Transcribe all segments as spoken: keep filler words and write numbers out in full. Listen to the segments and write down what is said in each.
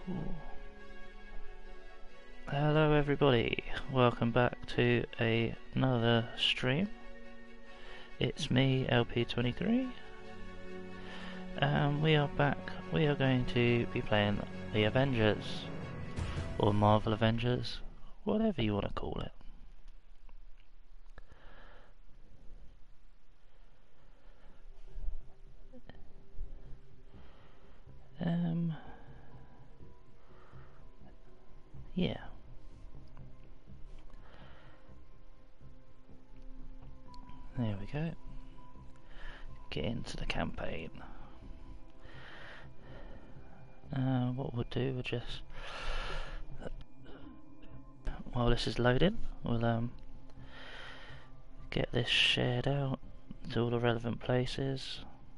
Ooh. Hello everybody, welcome back to a, another stream. It's me, L P twenty-three, and we are back. We are going to be playing the Avengers, or Marvel Avengers, whatever you want to call it. Um, yeah. There we go. Get into the campaign. Uh, what we'll do, we'll just, while this is loading, we'll um get this shared out to all the relevant places.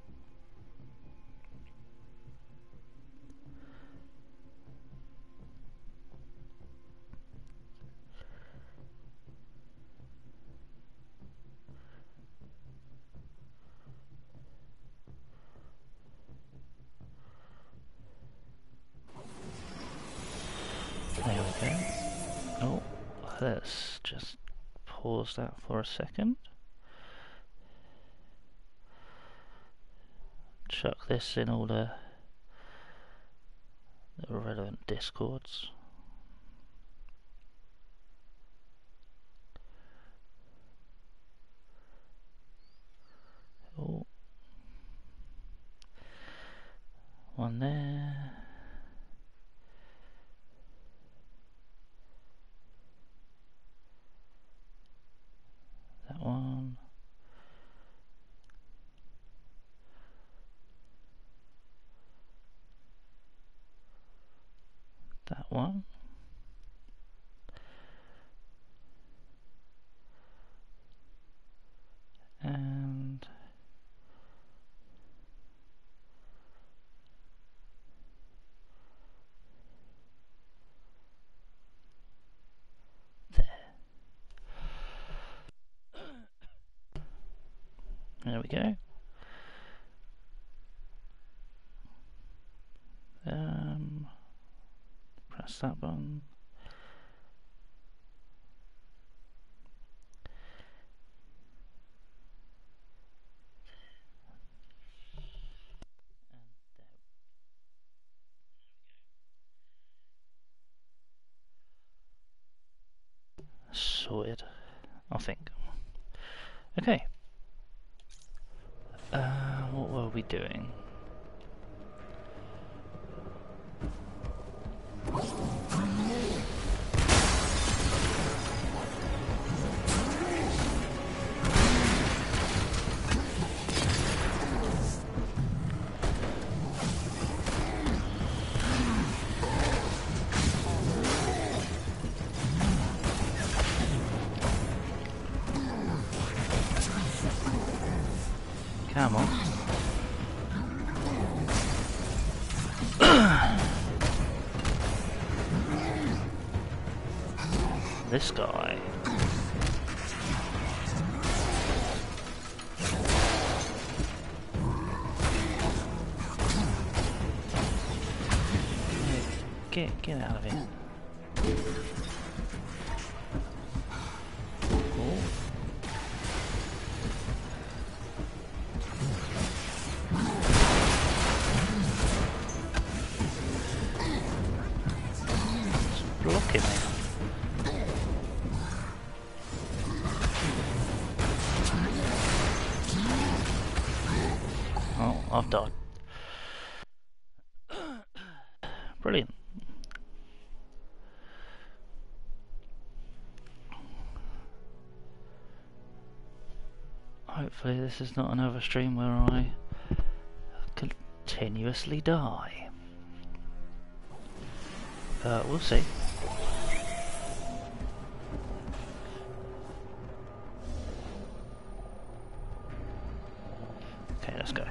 There we go. Oh, let's just pause that for a second. Chuck this in all the, the relevant discords. Oh, one there. That one. That one. And there. There we go. Um, press that button. Sorted, I think. Okay. Uh, what were we doing? Come on. This guy. Get get out of here. Cool. It's blocking me. Oh, I've died. Brilliant. Hopefully this is not another stream where I continuously die. Uh, we'll see. Okay, let's go.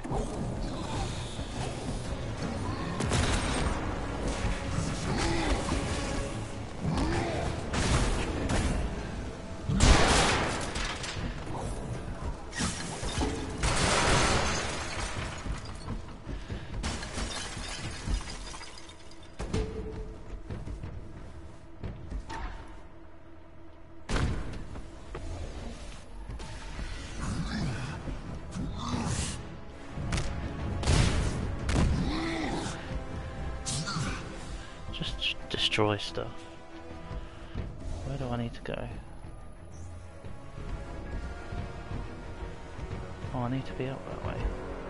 destroy stuff. Where do I need to go? Oh, I need to be up that way.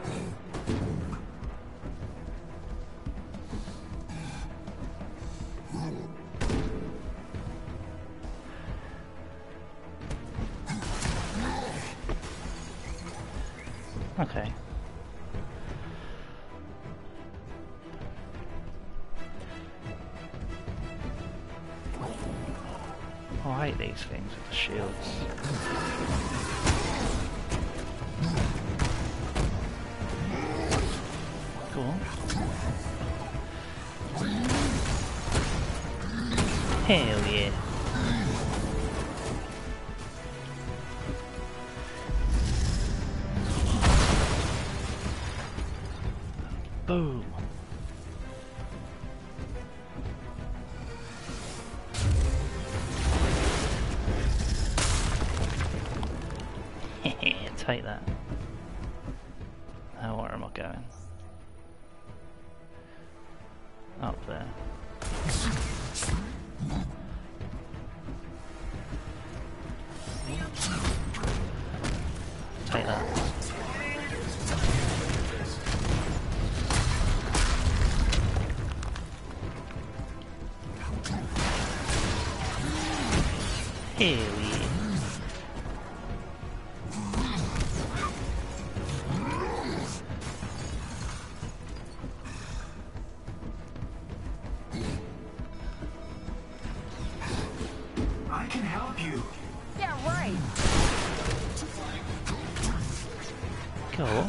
Okay. Oh, I hate these things with the shields. Go on. Hell yeah. Boom. Take that. Now where am I going? Up there. Take that. Hell yeah. I can help you. Yeah, right. Cool.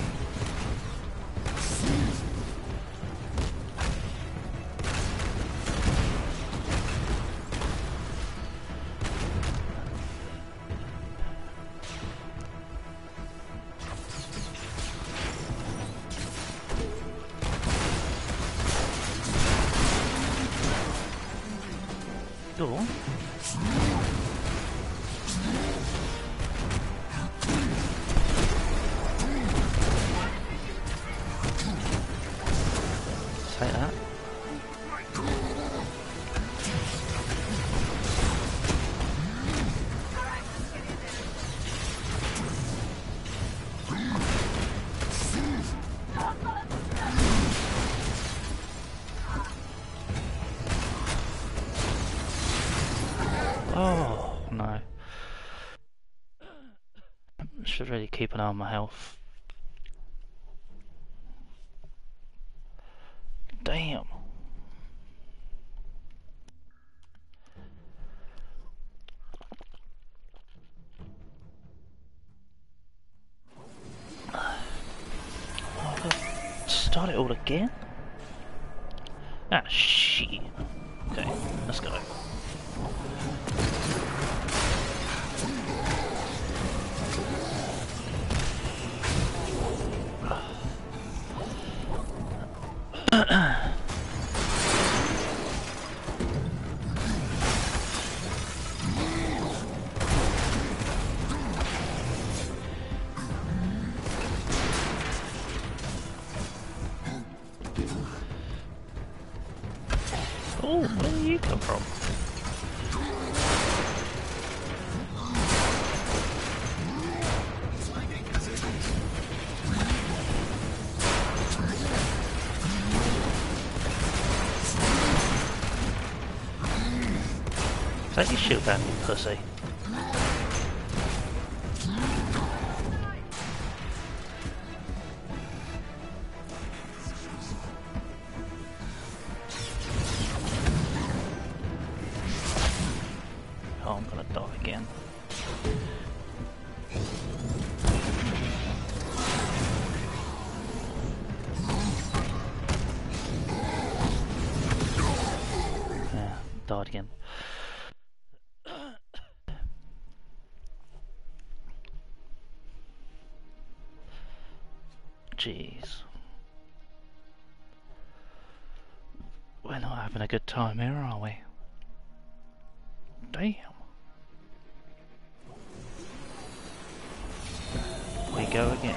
Cool. Take that. Oh no. Should really keep an eye on my health. Damn. Start it all again? Ah, shit. Okay, let's go. Oh, where did you come from? Take your shield down, you pussy. Oh, I'm gonna die again. Yeah, died again. Jeez. We're not having a good time here, are we? Damn. We go again.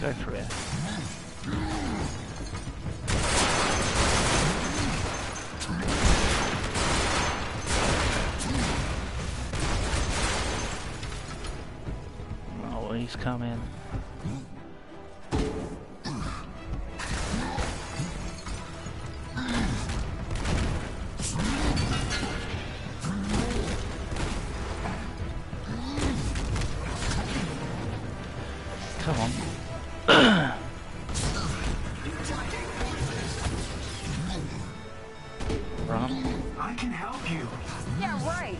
Go for it. Oh, he's coming. Come on. Run. I can help you. Yeah, right.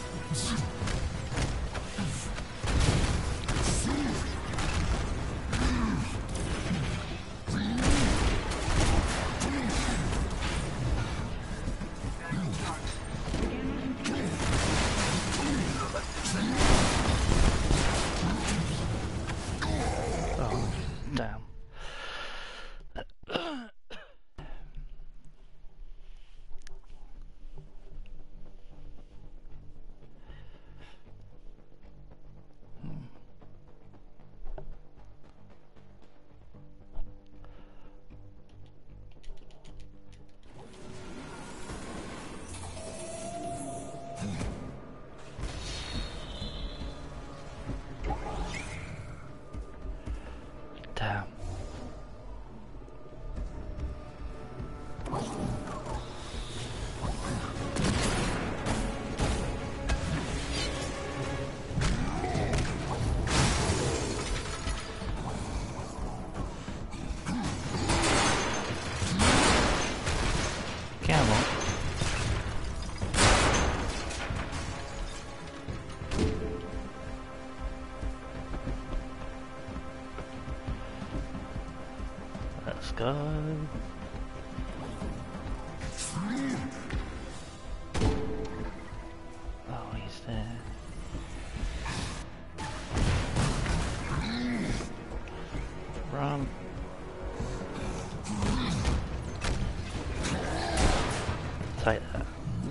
Oh, damn. Damn. Come on. Let's go. Oh, he's there. Run. Take that.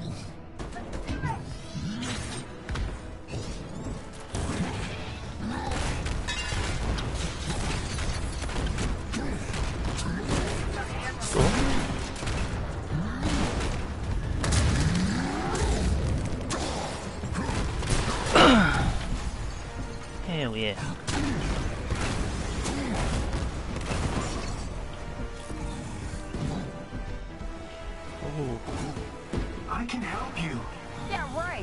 Hell yeah. Ooh. I can help you. Yeah, right.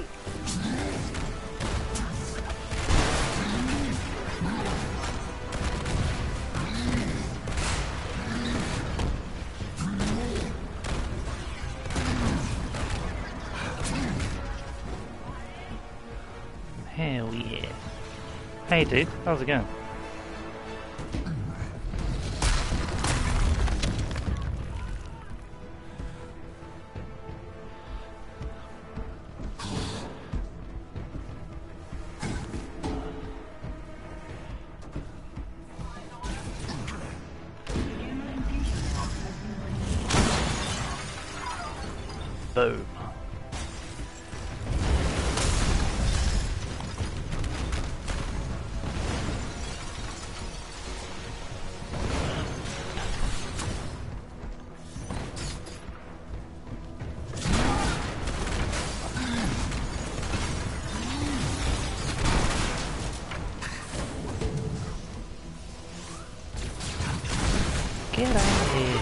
Hell yeah. Hey dude, how's it going? Boom. Get out of here.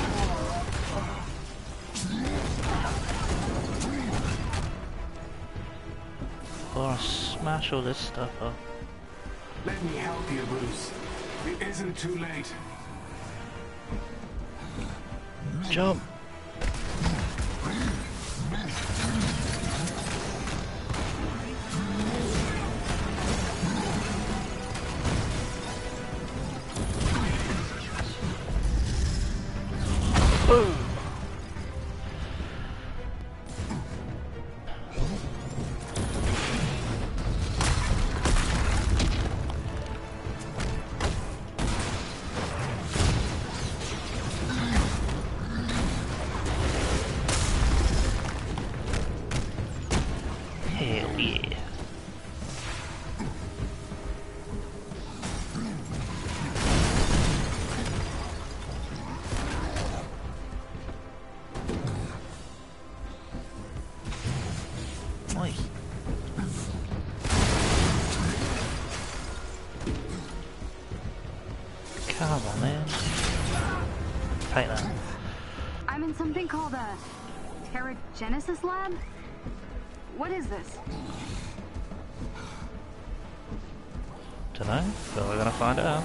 Or I'll smash all this stuff up. Let me help you, Bruce. It isn't too late. Jump! Boom! Come on, man. Take that. I'm in something called a Paragenesis lab. What is this? Dunno, but we're gonna find out.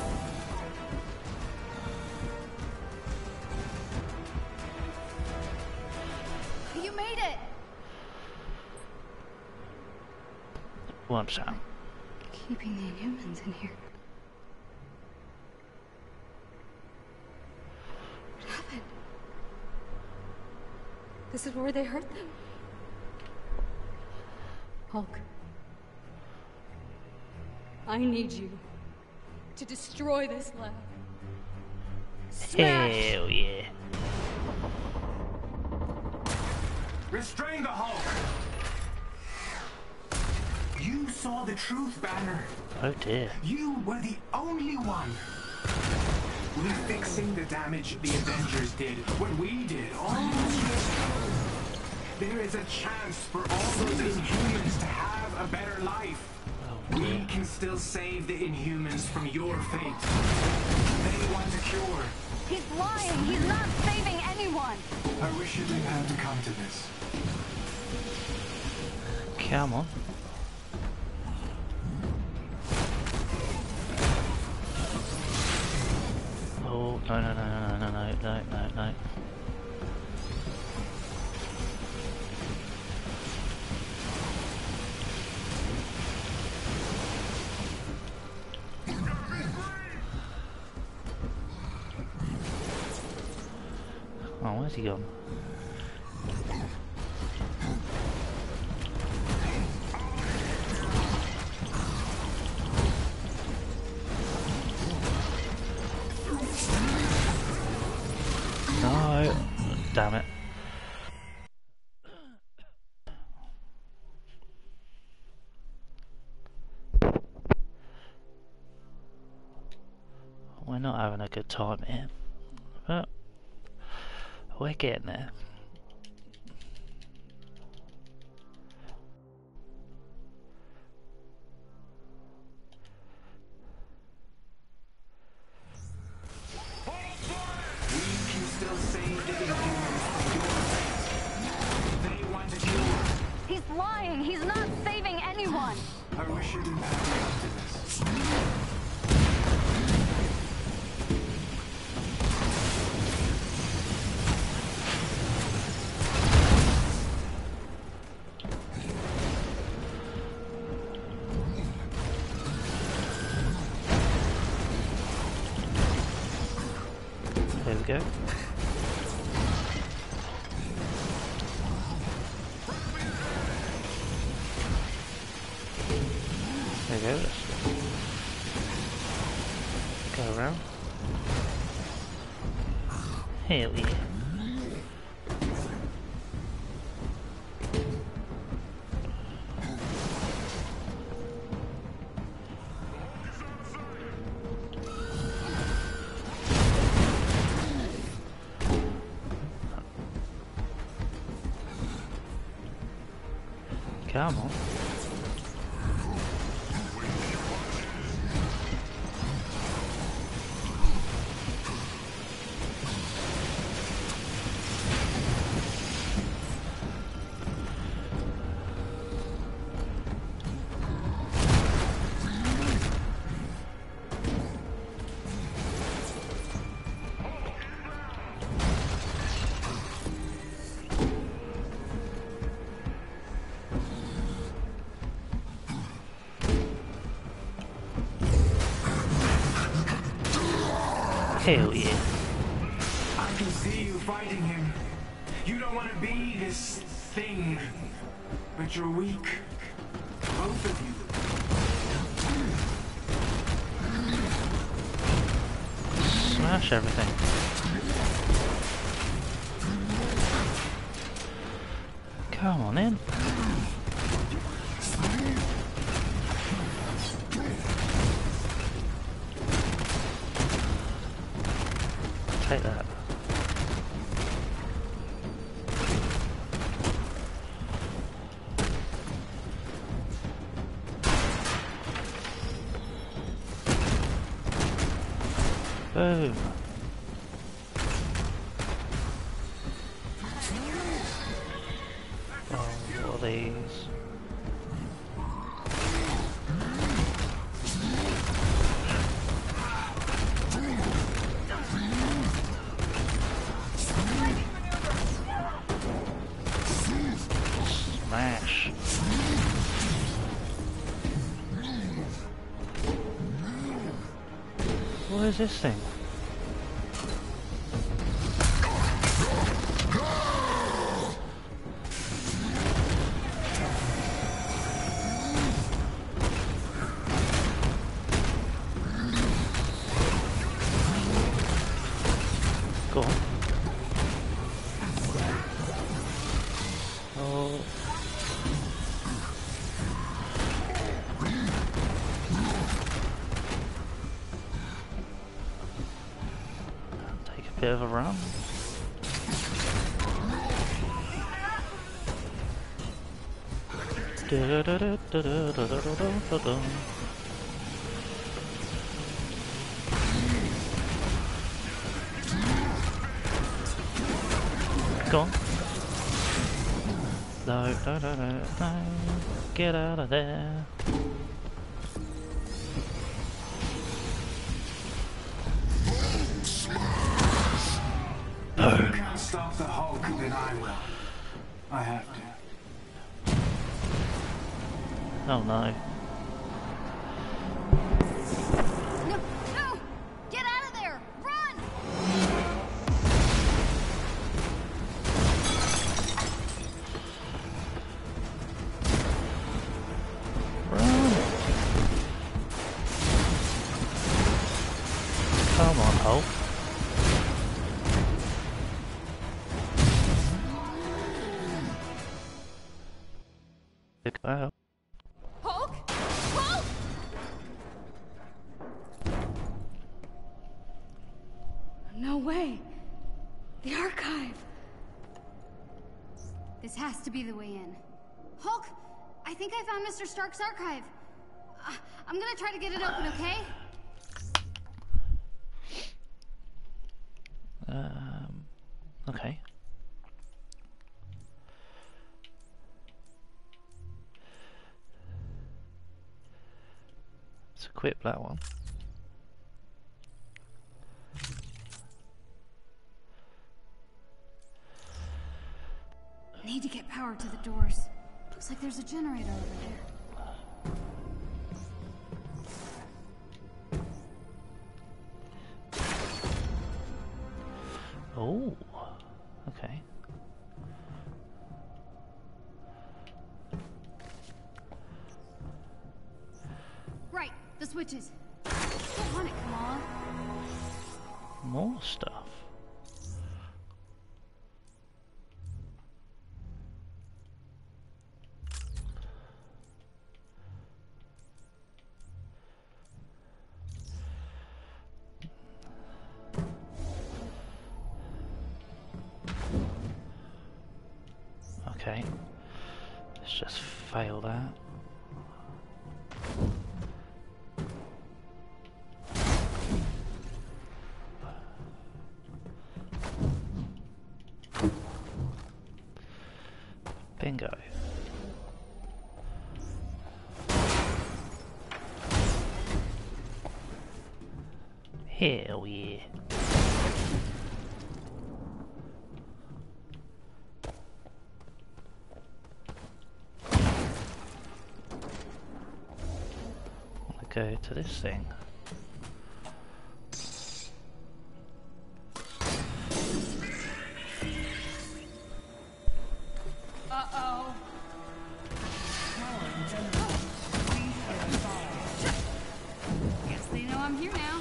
You made it! One shot. Keeping the Inhumans in here. What happened? This is where they hurt them. Hulk. I need you to destroy this lab. Smash! Hell yeah. Restrain the Hulk! You saw the truth, Banner. Oh dear. You were the only one. We're fixing the damage the Avengers did when we did almost years ago. There is a chance for all those Inhumans to have a better life. Oh We dear. can still save the Inhumans from your fate. They want a cure. He's lying! He's not saving anyone! I wish it didn't have to come to this. Come on. Oh, no, no, no, no, no, no, no, no, no. Oh, where's he gone? No, damn it. We're not having a good time here, but we're getting there. We can still save the Inhumans from your fate. They want a cure. He's lying! He's not saving anyone! I wish it didn't have to come to this. There we go. There we go. Let's go around. Hell yeah. Come on. Hell yeah. I can see you fighting him. You don't want to be this thing, but you're weak. Both of you. Smash everything. Come on in. Take that. Boom. Oh, what are these? Smash. What is this thing? Go on. Oh. Take a bit of a run. Da-da-da-da-da-da-da-da-da-da. Go on. No, no, no, no, no. Get out of there. If you can't stop the Hulk, then I will. I have to. Oh no. No, no! Get out of there! Run! Run! Come on, Hulk. Out. Hulk? Hulk! No way. The archive. This has to be the way in. Hulk, I think I found Mister Stark's archive. Uh, I'm gonna try to get it open, okay? Um, okay. Let's equip that one. Need to get power to the doors. Looks like there's a generator over there. Oh, okay. Right, the switches. Don't want it, Kamala. More stuff. Okay, let's just fail that. Bingo. Hell yeah. Go to this thing. Uh-oh. Guess they know I'm here now.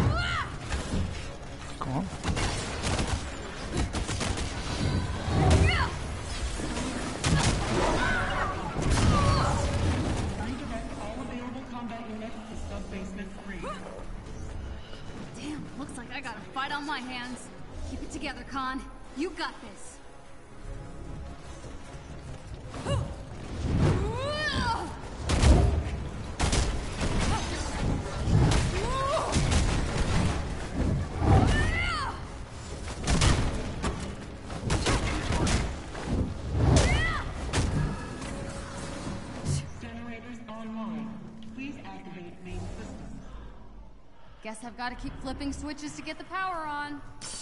Go on. Looks like I got a fight on my hands. Keep it together, Khan. You got this. Generators online. Please activate main system. Guess I've got to keep flipping switches to get the power on.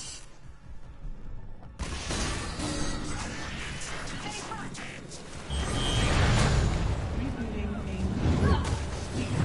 Rebooting main system. Please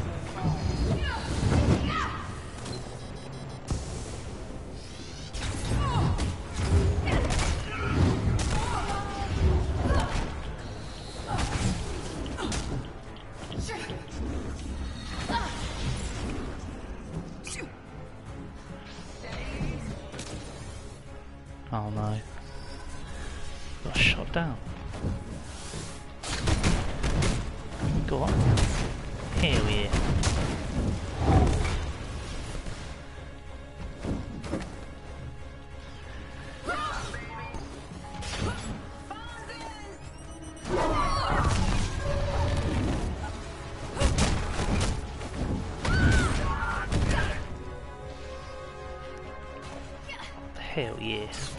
Oh no. Got shot down. Go on. Here we are. Hell yes.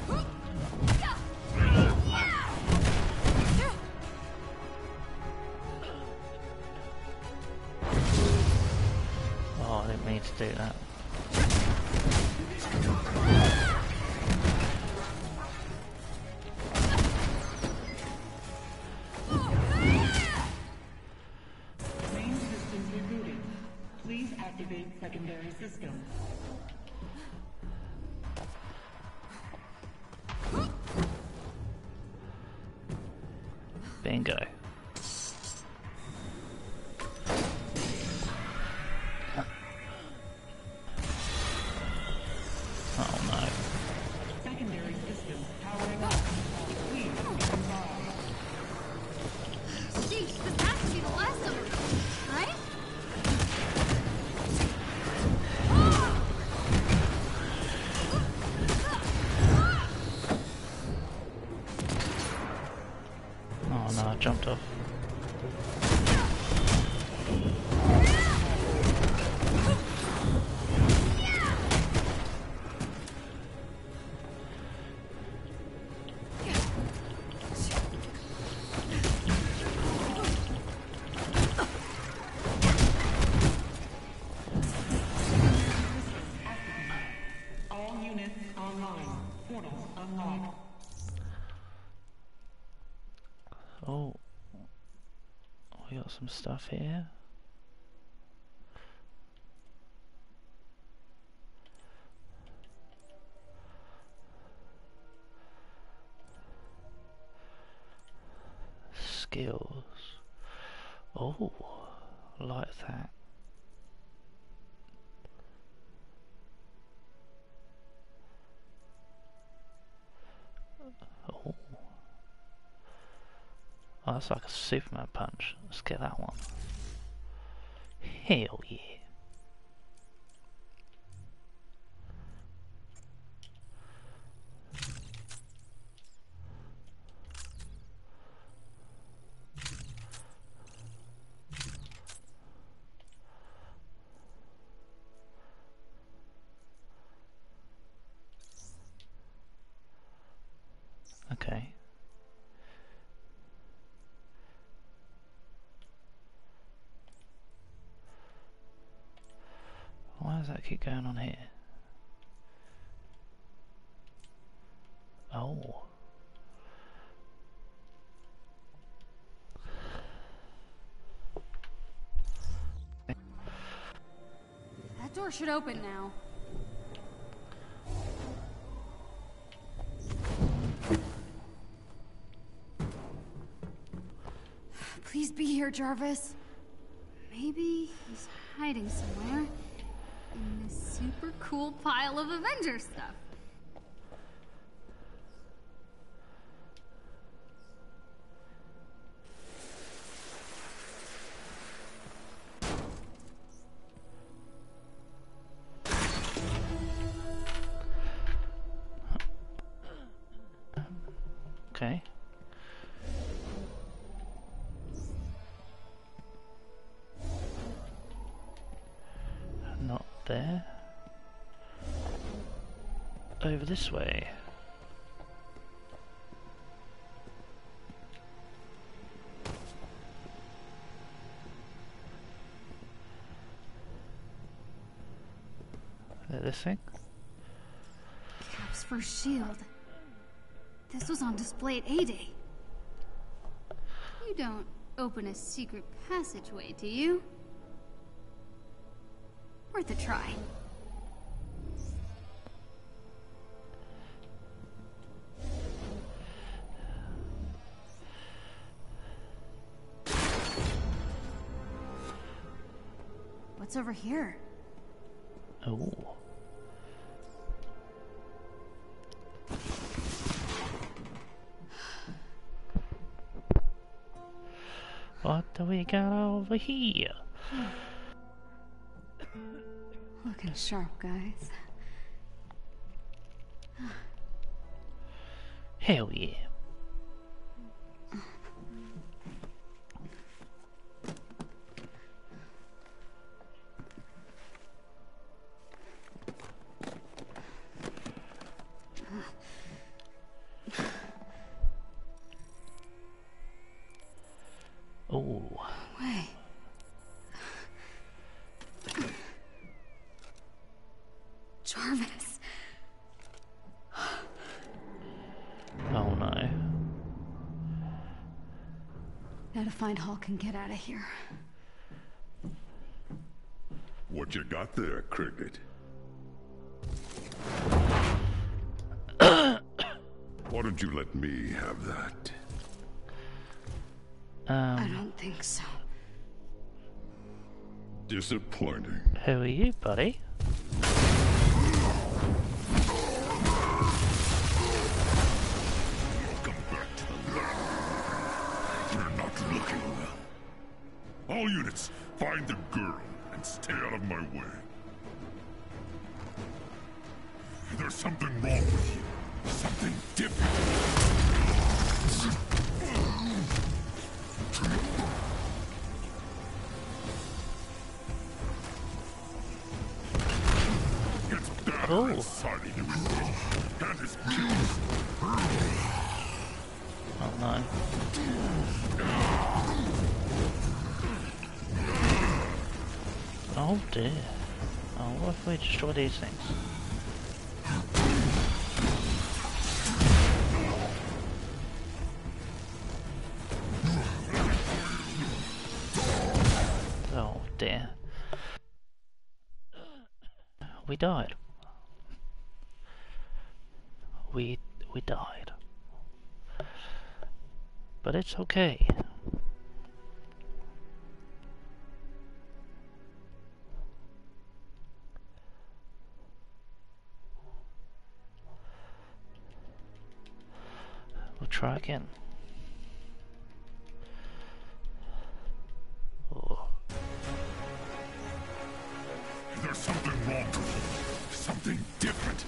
Oh, I didn't mean to do that. main systems rebooting. Please activate secondary systems. Bingo. Oh no. Secondary systems powering up. Please stand by. Sheesh, this has to be the last of them, right? Oh no, I jumped off. All units online. Portals unlocked. Oh, we got some stuff here. Skills. Oh, like that. Oh. Oh, that's like a Superman punch. Let's get that one. Hell yeah. Okay. Why does that keep going on here? Oh. That door should open now. Please be here, Jarvis. Maybe he's hiding somewhere in this super cool pile of Avengers stuff. Okay. Not there. Over this way. Is that this thing? Cap's first shield. This was on display at A-Day. You don't open a secret passageway, do you? Worth a try. What's over here? Oh. What do we got over here? Looking sharp, guys. Hell yeah. Oh. Wait. Jarvis. Oh no. Now to find Hulk and get out of here. What you got there, Cricket? Why don't you let me have that? Um, I don't think so. Disappointing. who are you, buddy? Welcome back to the lab. You're not looking well. All units, find the girl and stay out of my way. There's something wrong with you. Something different. It's bad Oh. inside of you, isn't it? That is killed. Oh no. Oh dear. Oh, what if we destroy these things? Oh dear. We died. We we died. But it's okay. We'll try again. Oh. There's something wrong with you. Something different.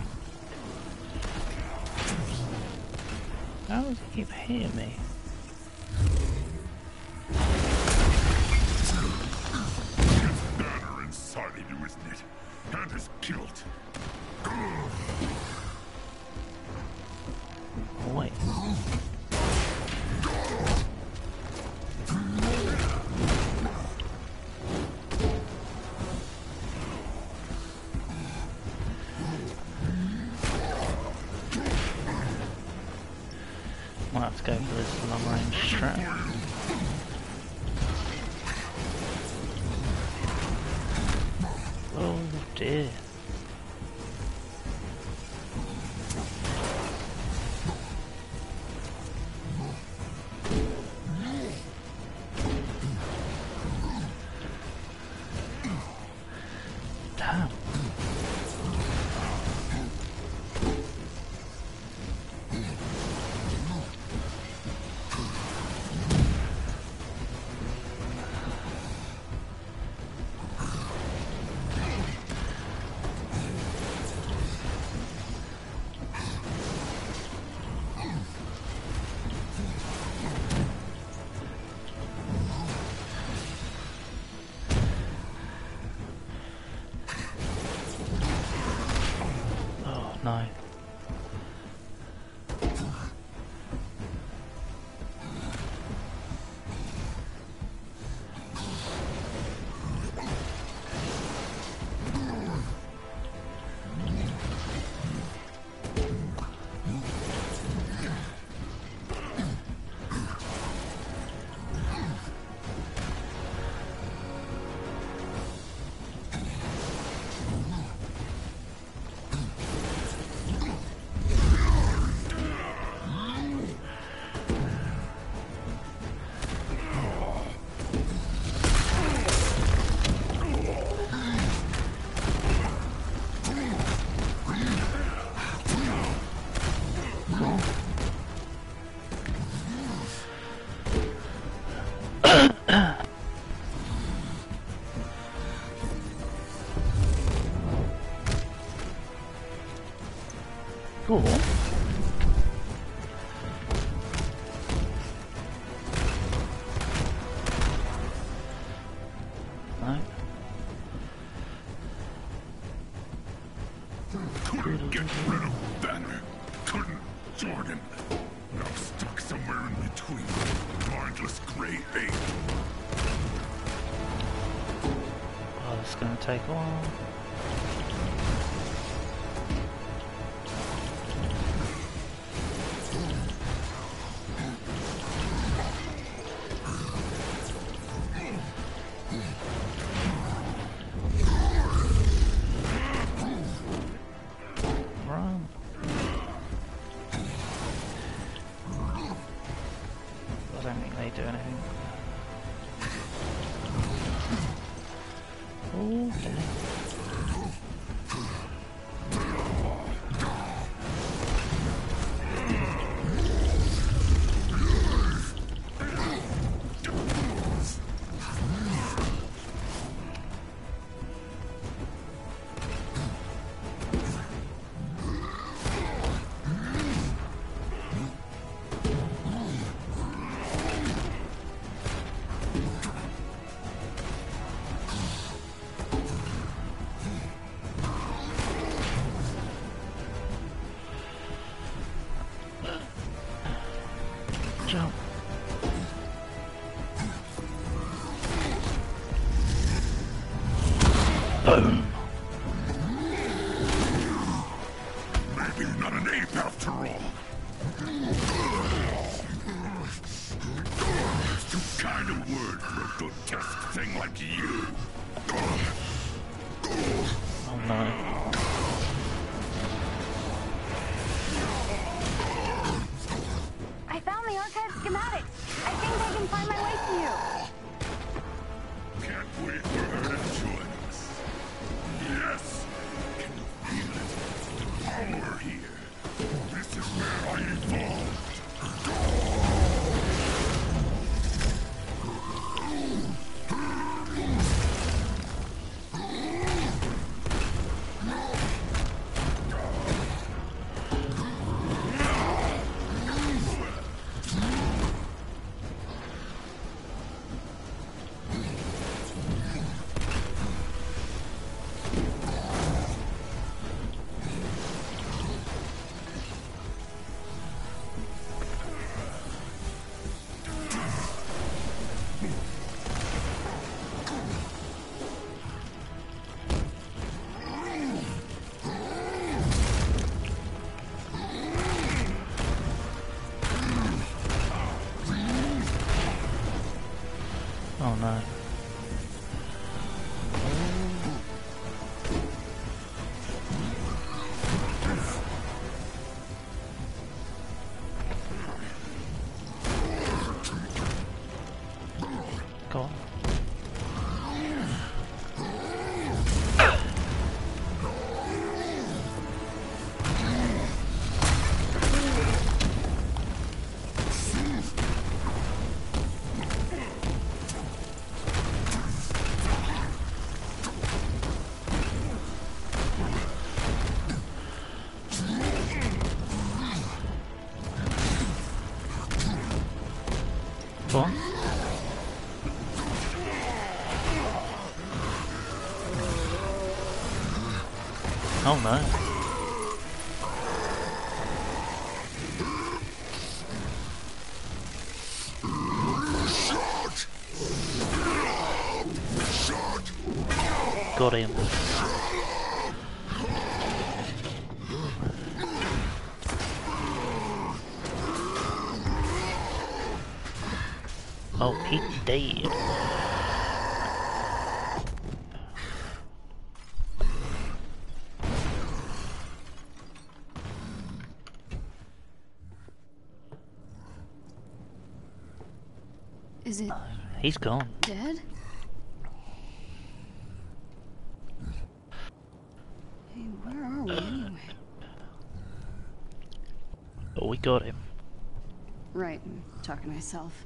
How does he keep hitting me? It's better inside of you, isn't it? And is killed. Oh, wait. Might have to go for this long range strap. Oh dear. Damn. no. Cool. No. Couldn't get rid of Banner. Couldn't join him. Now stuck somewhere in between. Mindless gray ape. Well, it's gonna take a while. Jump. Boom. Maybe not an ape after all. Too kind of word for a grotesque thing like you. Oh no. I found the archive schematics. I think I can find my way to you. Can't wait for her to join us. Yes! Can you feel it? The power here. This is where I evolved. Oh no. Go on. Go on. Oh no. got him. Oh, he's dead. Is it He's gone. dead? Hey, where are we anyway? But we got him. Right, I'm talking to myself.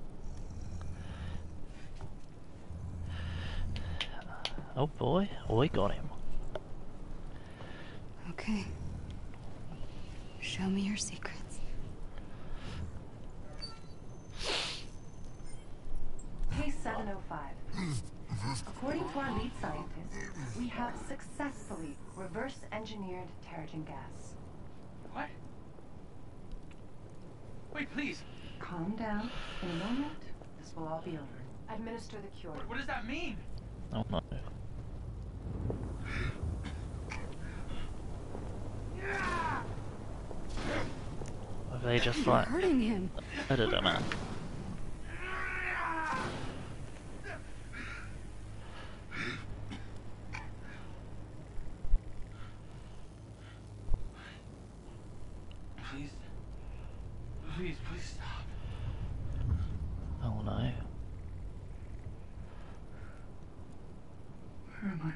Oh boy, we got him. Okay. Show me your secrets. Case seven oh five. According to our lead scientist, we have successfully reverse engineered Terrigen gas. What? Wait, please. Calm down. In a moment, this will all be over. Administer the cure. What, what does that mean? Oh no. Have they just You're like hurting him. murdered a man? Please. Please, please stop. Oh no. Where am I?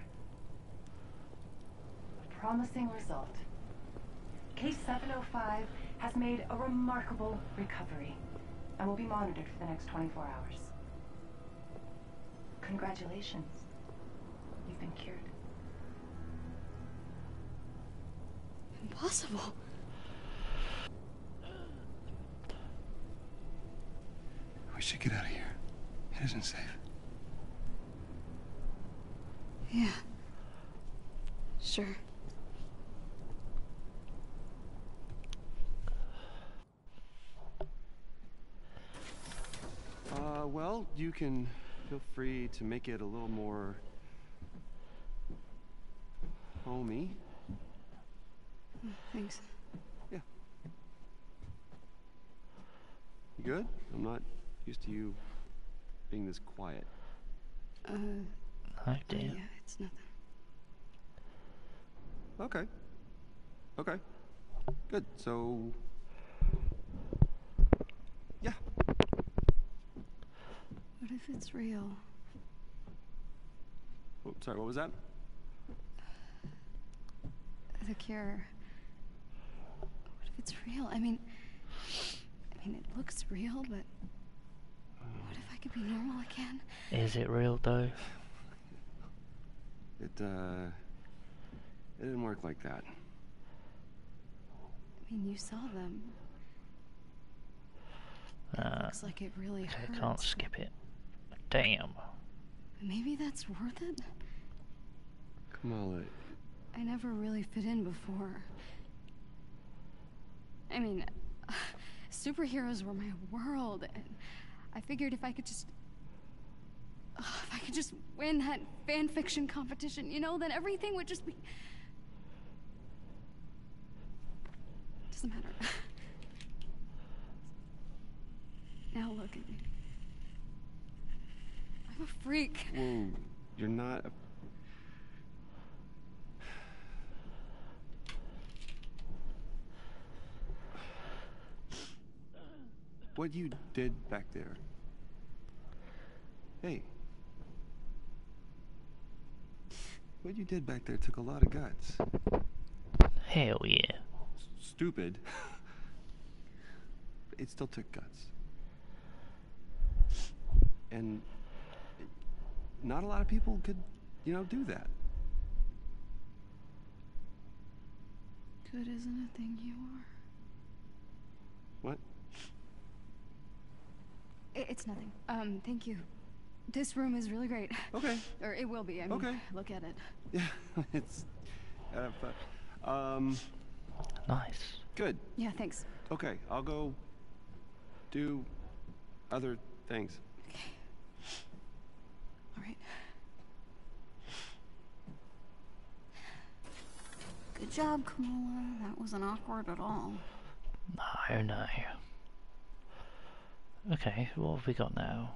A promising result. Case seven oh five has made a remarkable recovery and will be monitored for the next twenty-four hours. Congratulations. You've been cured. Impossible. We should get out of here. It isn't safe. Yeah. Sure. Uh, well, you can feel free to make it a little more homey. Thanks. Yeah. You good? I'm not used to you being this quiet. Uh, Oh uh, dear. yeah, it's nothing. Okay. Okay. Good. So, yeah. What if it's real? Oh, sorry, what was that? The cure. What if it's real? I mean, I mean, it looks real, but what if I could be normal again? Is it real though? It, uh, it didn't work like that. I mean, you saw them. Uh, Looks like it really I hurts. can't skip it. Damn. Maybe that's worth it? Kamala, I never really fit in before. I mean, superheroes were my world, and I figured if I could just... Uh, if I could just win that fan fiction competition, you know, then everything would just be... Doesn't matter. Now look at me. I'm a freak. whoa, you're not a... What you did back there. Hey. What you did back there took a lot of guts. Hell yeah. S- stupid. It still took guts. And not a lot of people could, you know, do that. Good isn't a thing you are. What? I- It's nothing. Um, thank you. This room is really great. Okay. Or it will be. I mean, Okay. look at it. Yeah, it's uh, fu- um Nice. good. Yeah, thanks. Okay, I'll go do other things. Okay. All right. Good job, Kamala. That wasn't awkward at all. No, no. Okay, what have we got now?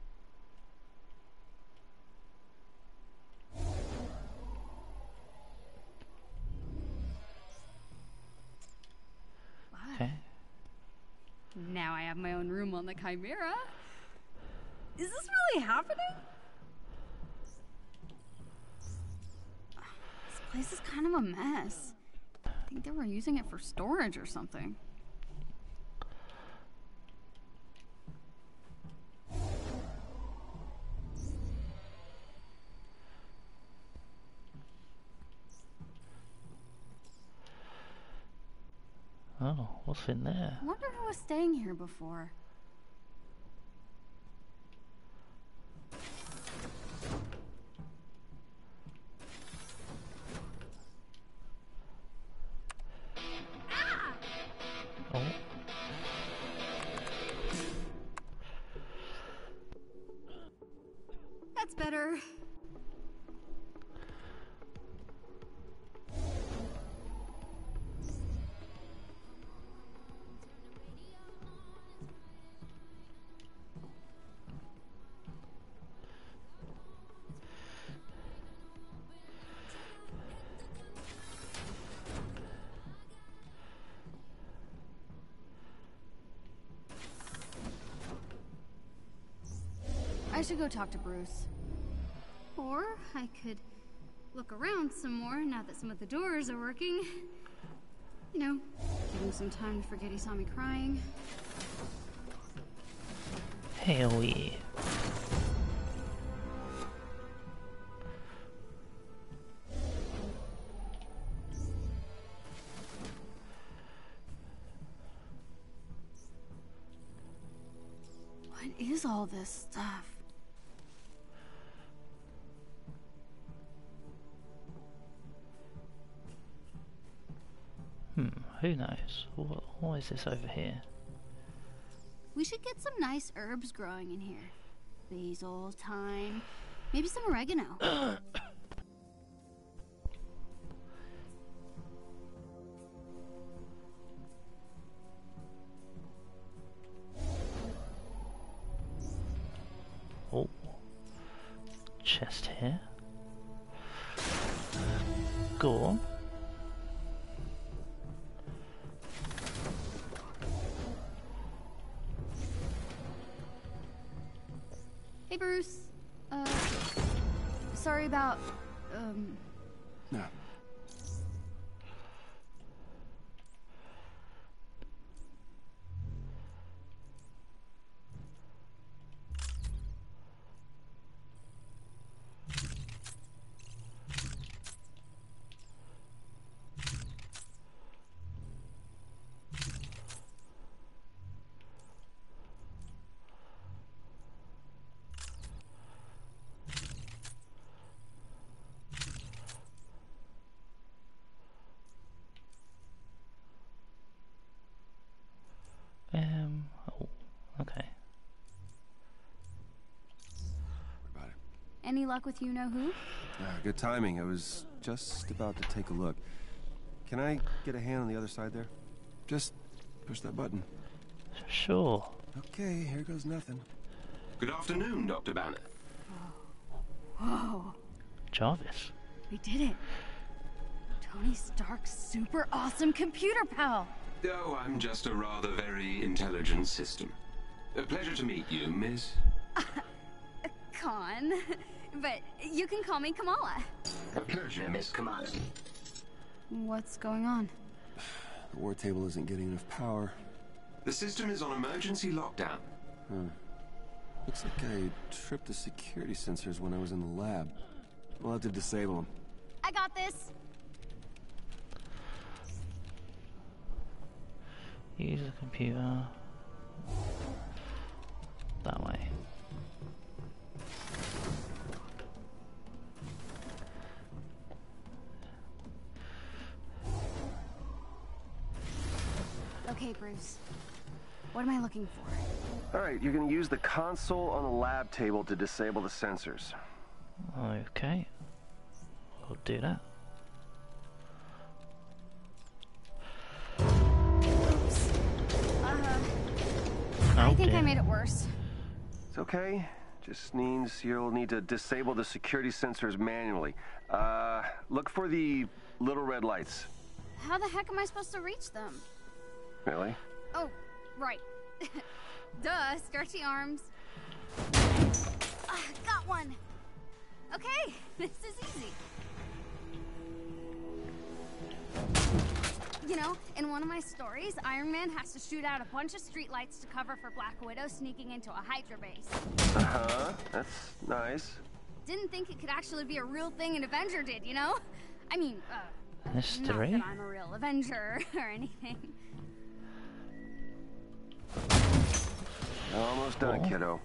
Okay. Now I have my own room on the Chimera. Is this really happening? This place is kind of a mess. I think they were using it for storage or something. Oh, what's in there? I wonder who was staying here before. Oh. That's better. I should go talk to Bruce. Or I could look around some more now that some of the doors are working. You know, give him some time to forget he saw me crying. Hell yeah. What is all this stuff? Hmm, who knows? What, what is this over here? We should get some nice herbs growing in here. Basil, thyme, maybe some oregano. Oh. Chest here. Go on. Hey, Bruce. Uh, sorry about, um... No. Um, oh, okay. What about it? Any luck with you know who? Ah, good timing. I was just about to take a look. Can I get a hand on the other side there? Just push that button. Sure. Okay, here goes nothing. Good afternoon, Doctor Banner. Whoa, Jarvis. we did it. Tony Stark's super awesome computer pal. Oh, I'm just a rather very intelligent system. A pleasure to meet you, Miss. Con. But you can call me Kamala. A pleasure, Miss Kamala. What's going on? The war table isn't getting enough power. The system is on emergency lockdown. Huh. Looks like I tripped the security sensors when I was in the lab. We'll have to disable them. I got this. Use the computer. That way. Okay, Bruce. What am I looking for? All right, you're gonna use the console on the lab table to disable the sensors. Okay. We'll do that. think I dear. made it worse. It's okay. Just means you'll need to disable the security sensors manually. Uh, look for the little red lights. How the heck am I supposed to reach them? Really? Oh, right. Duh, stretchy arms. Ah, got one. Okay, this is easy. You know, in one of my stories, Iron Man has to shoot out a bunch of streetlights to cover for Black Widow sneaking into a Hydra base. Uh-huh. That's nice. Didn't think it could actually be a real thing an Avenger did, you know? I mean, uh, not History? that I'm a real Avenger or anything. Almost done, Oh. kiddo.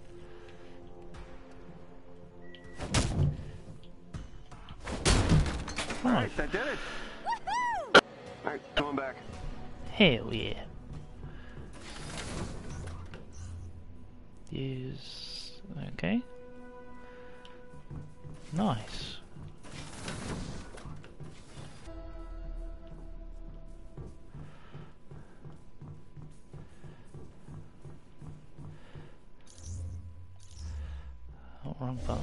All right, that did it. Woohoo! All right, going back. Hell yeah. Use... okay. Nice. Oh, wrong button.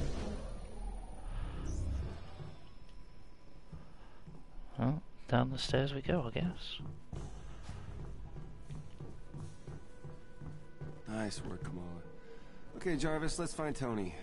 Well, down the stairs we go, I guess. Nice work, Kamala. Okay, Jarvis, let's find Tony.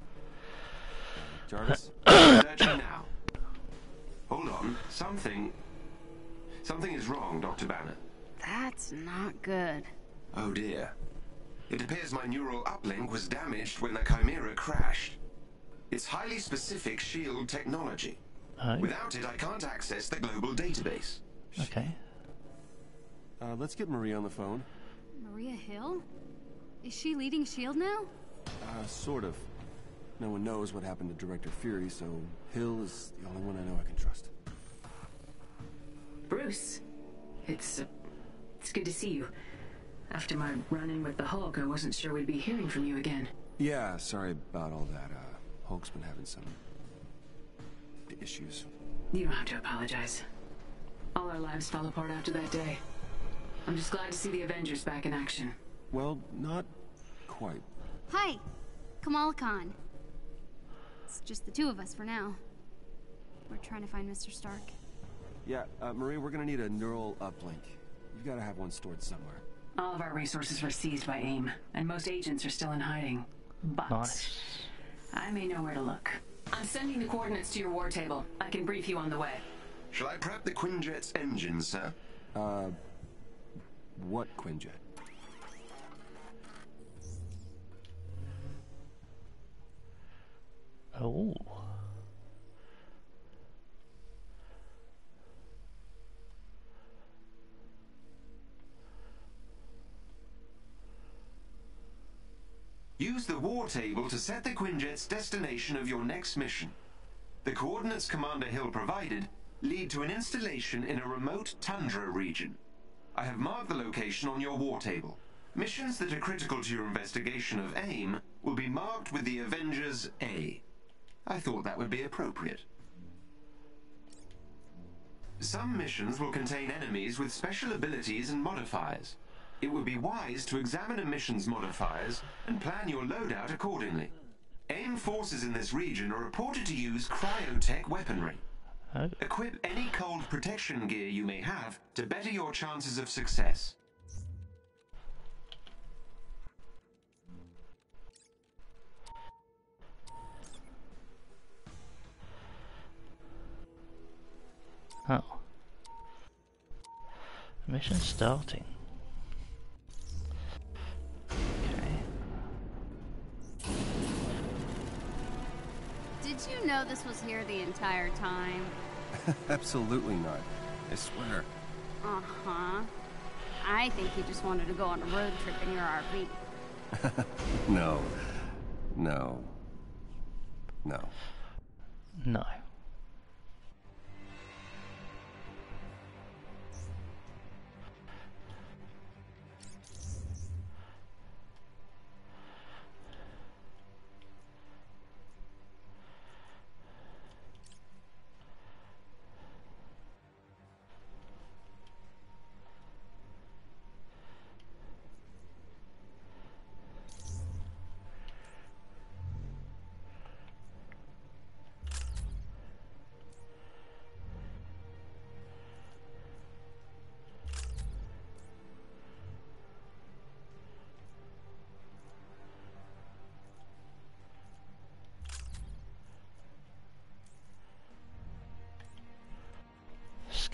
Jarvis? Searching now. Hold on. Something... Something is wrong, Doctor Banner. That's not good. Oh dear. It appears my neural uplink was damaged when the Chimera crashed. It's highly specific shield technology. Oh, Without it, I can't access the global database. okay. Uh, let's get Marie on the phone. Maria Hill? Is she leading SHIELD now? Uh, sort of. No one knows what happened to Director Fury, so Hill is the only one I know I can trust. Bruce, it's, uh, it's good to see you. After my run-in with the Hulk, I wasn't sure we'd be hearing from you again. Yeah, sorry about all that. Uh, Hulk's been having some issues. You don't have to apologize. All our lives fell apart after that day. I'm just glad to see the Avengers back in action. Well, not quite. Hi, Kamala Khan. It's just the two of us for now. We're trying to find Mister Stark. Yeah, uh, Marie, we're gonna need a neural uplink. You've gotta have one stored somewhere. All of our resources were seized by AIM, and most agents are still in hiding. But Nice. I may know where to look. I'm sending the coordinates to your war table. I can brief you on the way. Shall I prep the Quinjet's engine, sir? Uh, what Quinjet? Oh. Use the war table to set the Quinjet's destination of your next mission. The coordinates Commander Hill provided lead to an installation in a remote tundra region. I have marked the location on your war table. Missions that are critical to your investigation of AIM will be marked with the Avengers A. I thought that would be appropriate. Some missions will contain enemies with special abilities and modifiers. It would be wise to examine a mission's modifiers and plan your loadout accordingly. AIM forces in this region are reported to use cryotech weaponry. Oh. Equip any cold protection gear you may have to better your chances of success. Oh. Mission starting. Okay. Did you know this was here the entire time? Absolutely not. I swear. Uh-huh. I think you just wanted to go on a road trip in your R V. No. No. No. No.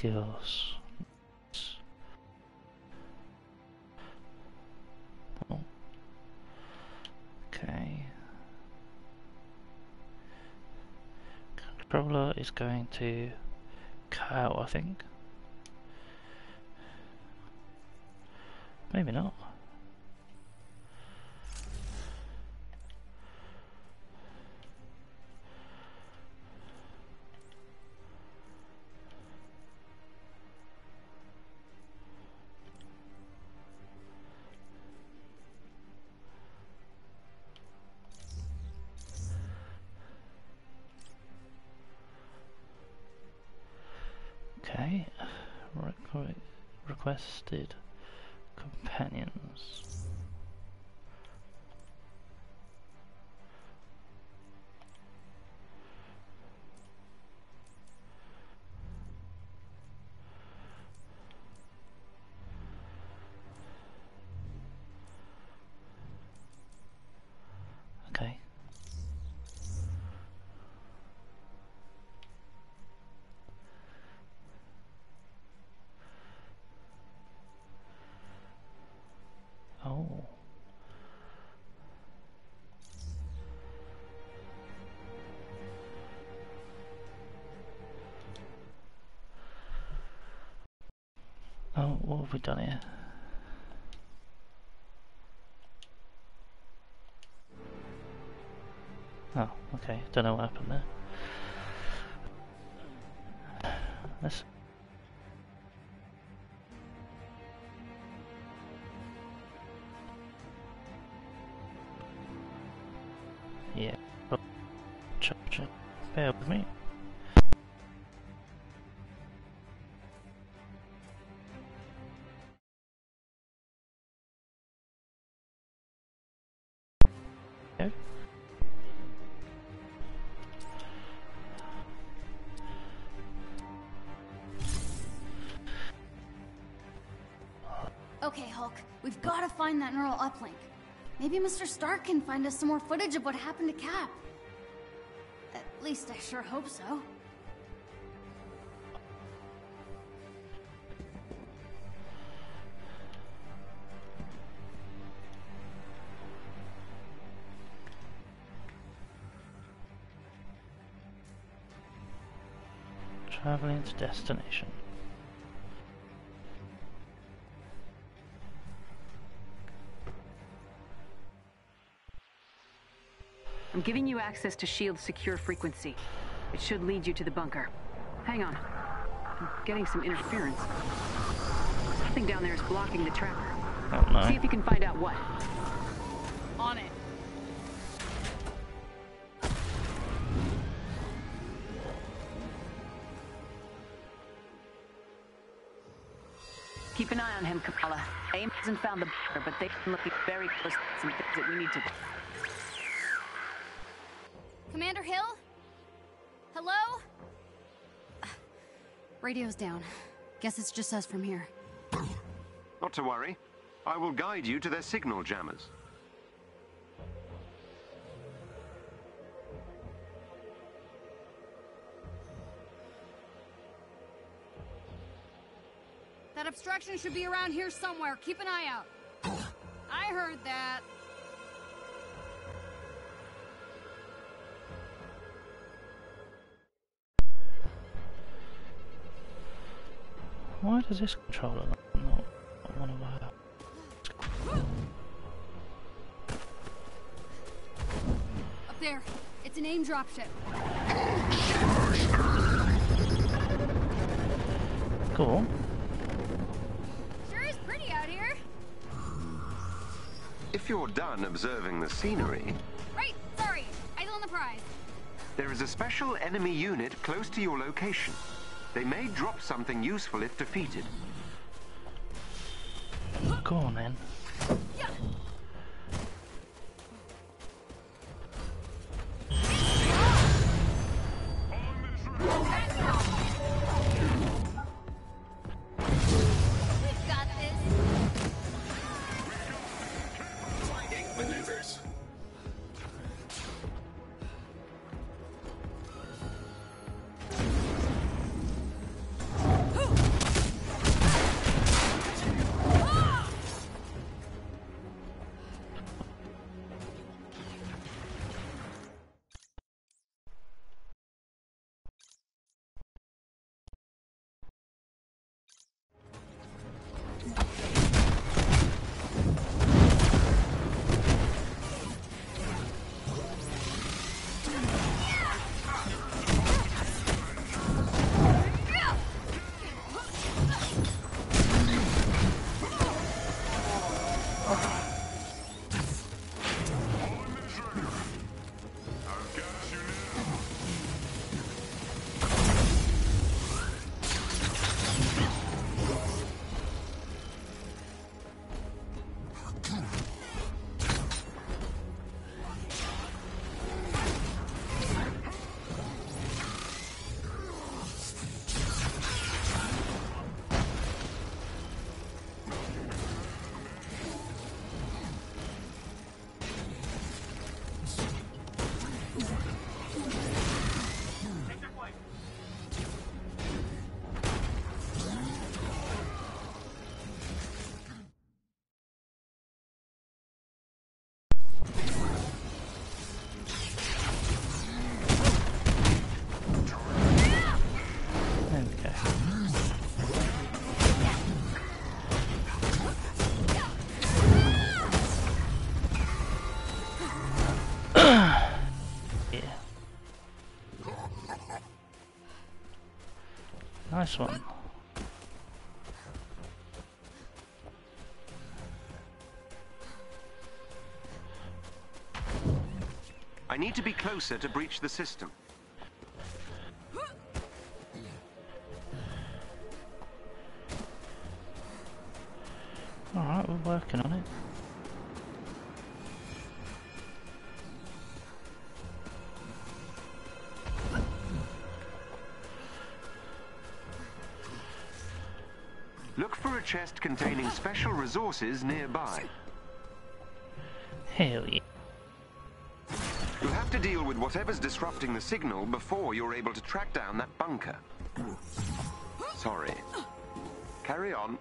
skills. Oh. Okay. Controller is going to cut out, I think. Maybe not. Okay, Requ requested companions. Okay. Oh. Oh, what have we done here? Oh, okay. Don't know what happened there. Let's. Yeah. Oh, check, check. Bear with me. Okay. Okay, Hulk, we've got to find that neural uplink. Maybe Mister Stark can find us some more footage of what happened to Cap. At least I sure hope so. Traveling to destination. I'm giving you access to SHIELD's secure frequency. It should lead you to the bunker. Hang on. I'm getting some interference. Something down there is blocking the tracker. Oh no. See if you can find out what. On it. Keep an eye on him, Kamala. AIM hasn't found the bunker, but they've been looking very close at some things that we need to... Commander Hill? Hello? Radio's down. Guess it's just us from here. Not to worry. I will guide you to their signal jammers. That obstruction should be around here somewhere. Keep an eye out. I heard that. Why does this controller not want to work? Up there. It's an AIM dropship. Cool. Sure is pretty out here. If you're done observing the scenery... Right, sorry. Eyes on the prize. There is a special enemy unit close to your location. They may drop something useful if defeated. Go on then. Yeah. We've got this. Maneuvers. nice one. I need to be closer to breach the system. Alright, we're working on it. Look for a chest containing special resources nearby. Hell yeah. You'll have to deal with whatever's disrupting the signal before you're able to track down that bunker. Sorry. Carry on.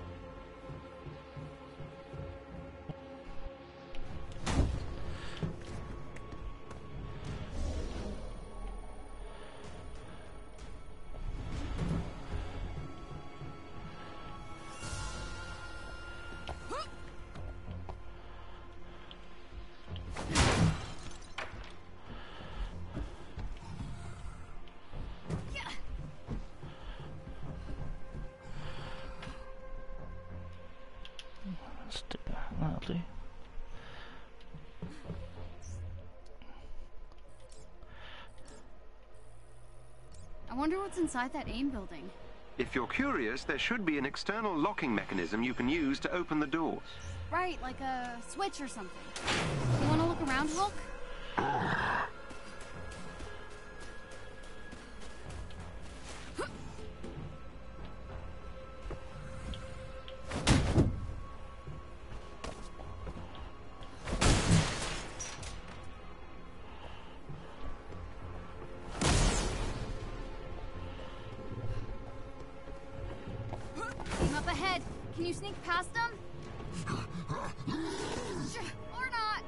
Let's do that, that'll do. I wonder what's inside that AIM building. If you're curious, there should be an external locking mechanism you can use to open the doors. Right, like a switch or something. You want to look around, Hulk? Aim up ahead. Can you sneak past them? Or not?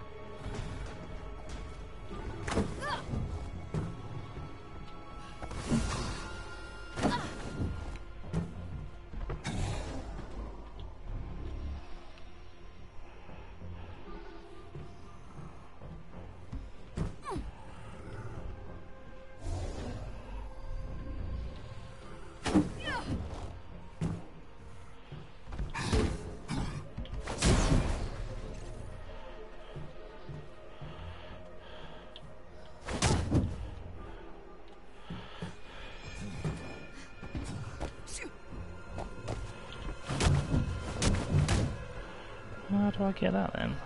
How do I get that then?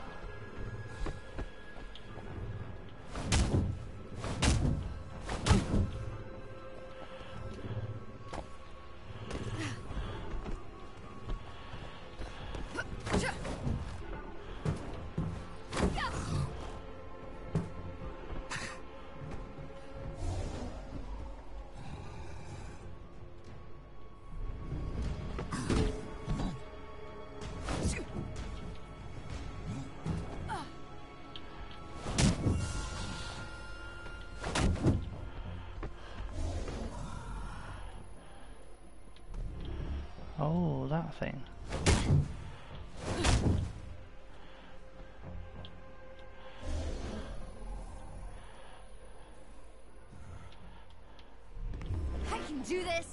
Oh, that thing. I can do this.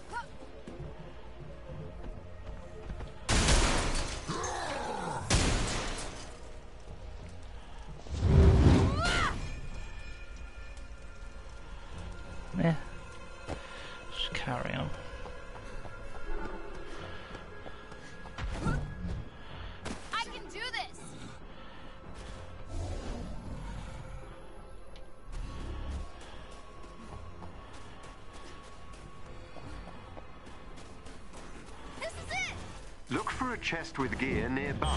Yeah. Just carry on. I can do this. This is it. Look for a chest with gear nearby.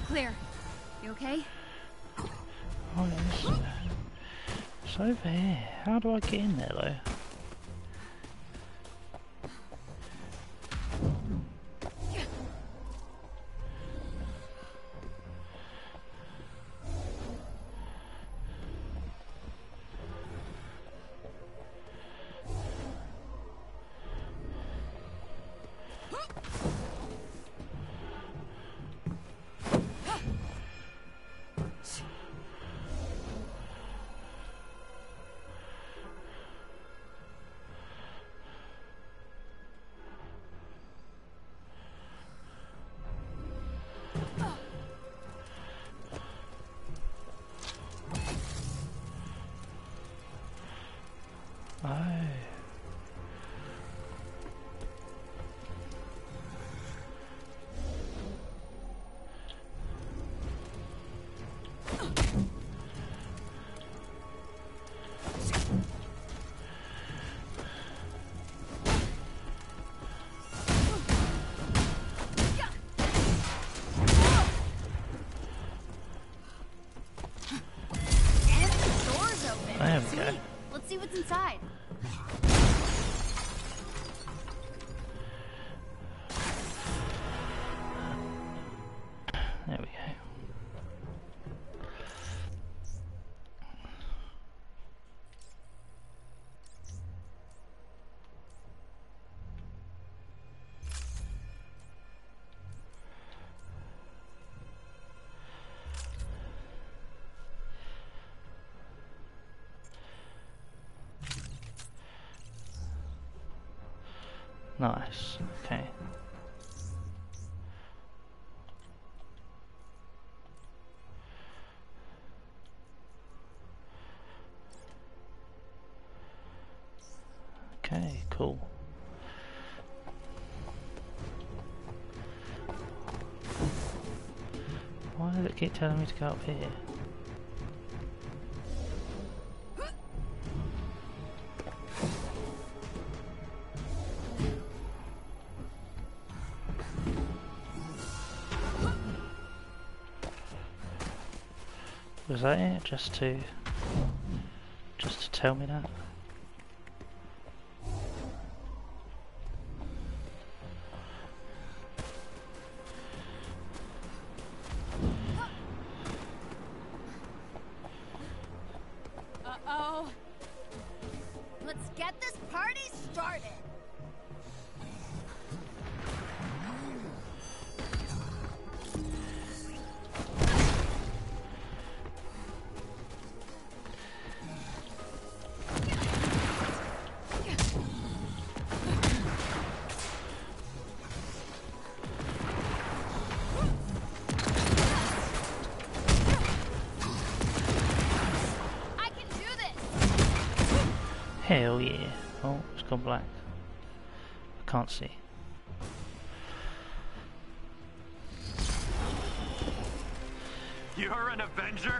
clear. You okay? Oh, it's, it's over here. How do I get in there though? There we go. Let's see what's inside. There we go. Nice. Okay. Okay, cool. Why does it keep telling me to go up here? Was that it? Just to... just to tell me that? Uh-oh. Let's get this party started. Hell yeah. Oh, it's gone black. I can't see. You're an Avenger?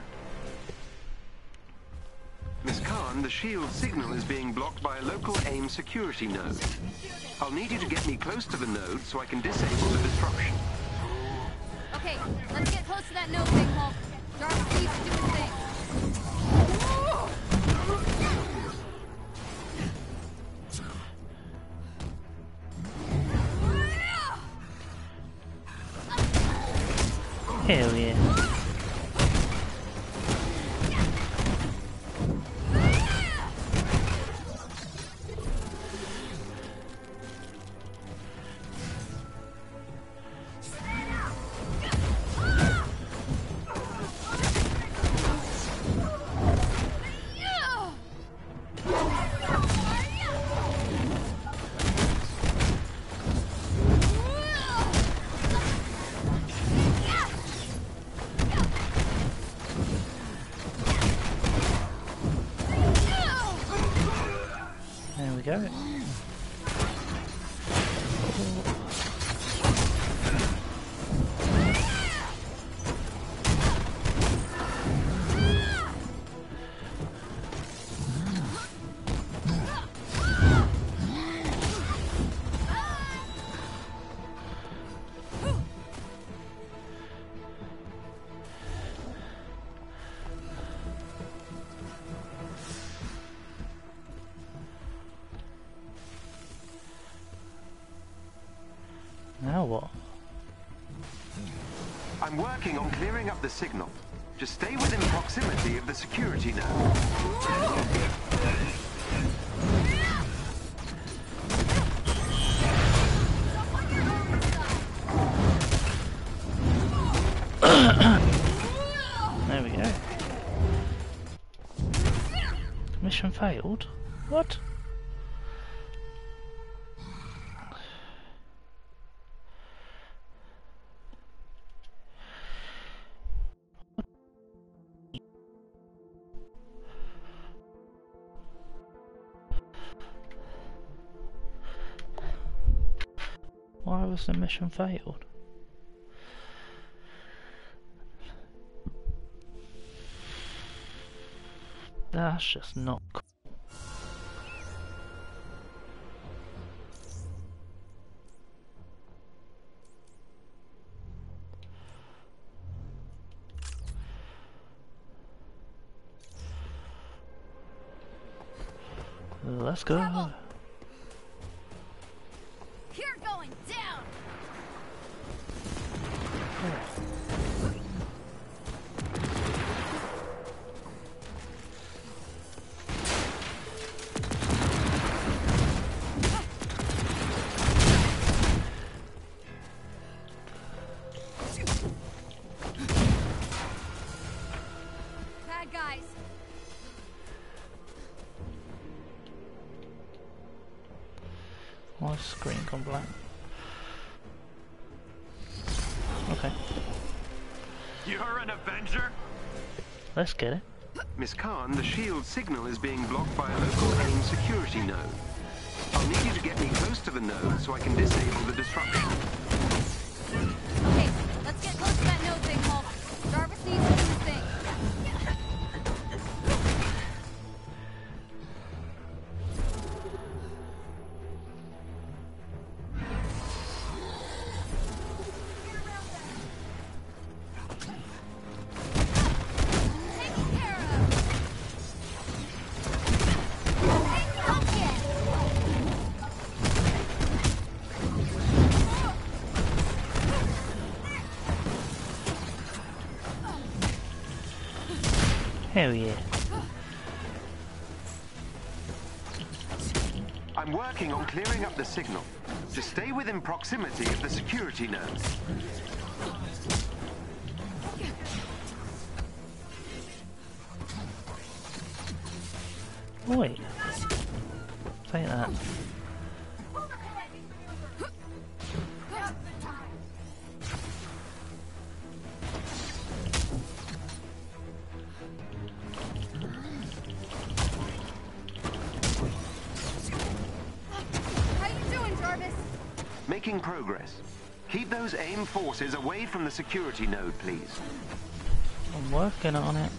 Miss Khan, the shield signal is being blocked by a local AIM security node. I'll need you to get me close to the node so I can disable the disruption. Okay, let's get close to that node, Big Hulk. Jarvis keeps doing things. Hell yeah. Go. Now what? I'm working on clearing up the signal. Just stay within proximity of the security node. There we go. Mission failed? What? Why was the mission failed? That's just not cool. Let's go. Trouble. You're going down. Bad guys. Why is the screen gone black? Okay. You're an Avenger? Let's get it. Miss Khan, the shield signal is being blocked by a local AIM security node. I'll need you to get me close to the node so I can disable the disruption. Okay, let's get close to that node thing, Hulk. Jarvis needs to do his thing. Taken care of. Take up yet. Hell yeah. I'm working on clearing up the signal. Just stay within proximity of the security node. Wait. Take that. How you doing, Jarvis? Making progress. Keep those AIM forces away from the security node, please. I'm working on it.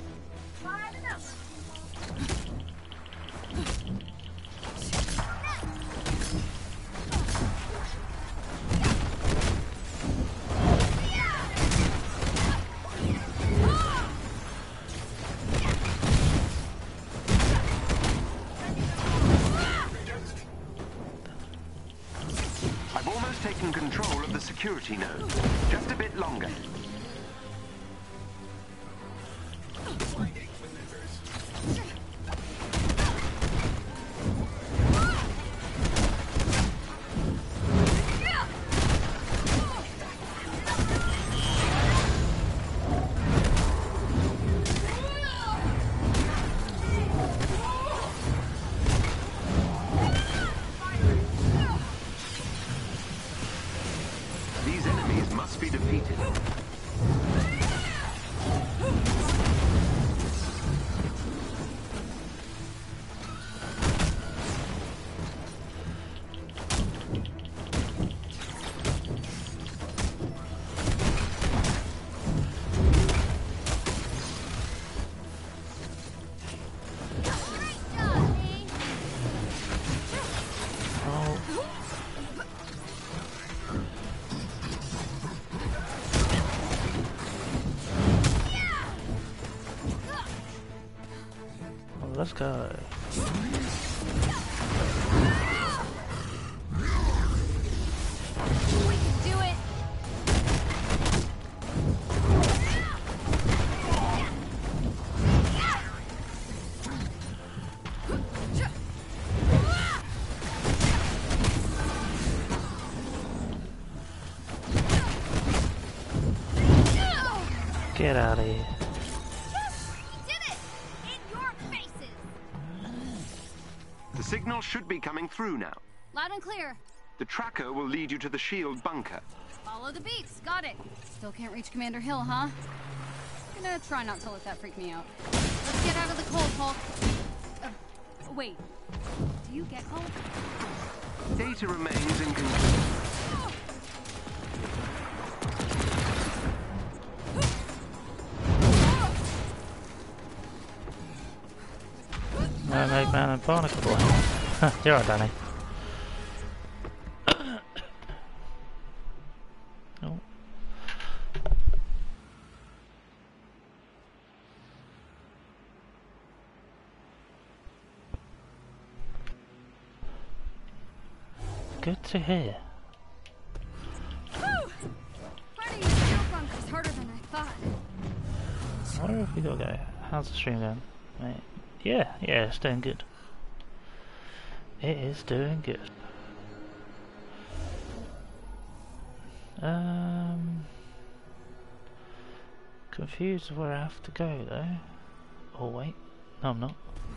I've almost taken control of the security node. Just a bit longer. These enemies must be defeated. Oh. Well, let's go. Wait, Get out of here. We did it! In your faces! The signal should be coming through now. Loud and clear. The tracker will lead you to the shield bunker. Follow the beats. Got it. Still can't reach Commander Hill, huh? Gonna try not to let that freak me out. Let's get out of the cold, Hulk. Uh, wait. Do you get cold? Data remains incomplete. Mermaid Man and Barnacle Boy. You're right, Danny. Oh. Good to hear. Fighting the shield bunker is harder than I thought. Where have we got to go? How's the stream going? Right. Yeah, yeah, it's doing good. It is doing good. Um, confused where I have to go though. Oh wait, no I'm not.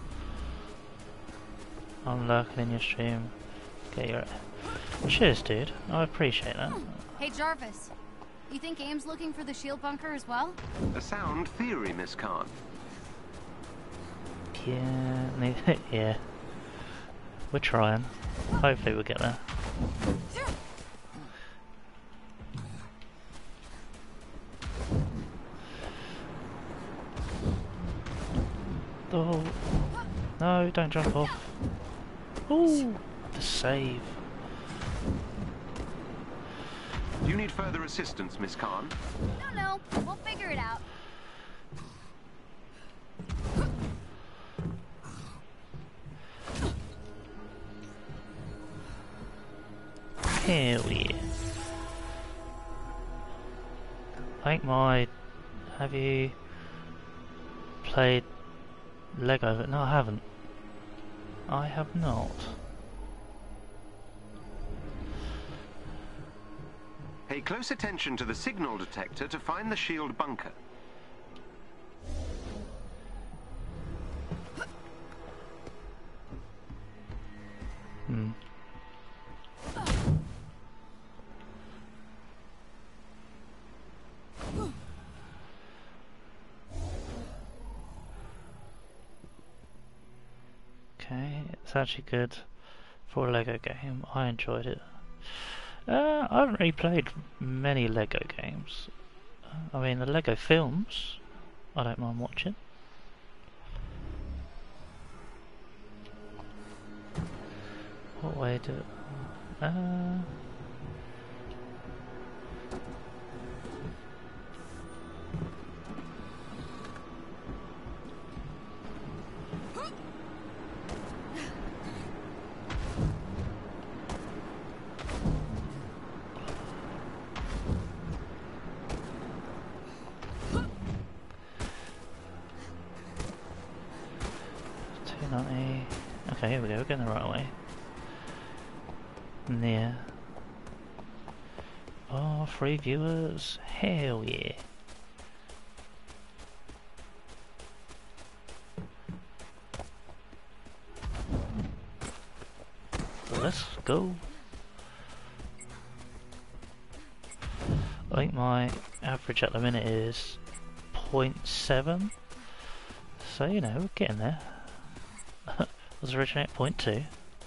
I'm lurking in your stream. Okay, you're. Cheers, dude. I appreciate that. Hey Jarvis, you think Aim's looking for the shield bunker as well? A sound theory, Miss Khan. Yeah, yeah. We're trying. Hopefully we'll get there. Oh no! Don't jump off. Ooh, the save. Do you need further assistance, Miss Khan? No, no, we'll figure it out. Here we are. I think my... Have you played Lego? No, I haven't. I have not. Pay close attention to the signal detector to find the shield bunker. Hmm. Okay, it's actually good for a Lego game. I enjoyed it. Uh, I haven't really played many Lego games. I mean, the Lego films, I don't mind watching. What way do... Uh... two ninety. Okay, here we go, we're going the right way. Near. Oh, free viewers. Hell yeah. Let's go. I think my average at the minute is zero point seven. So, you know, we're getting there. I was originally at zero point two.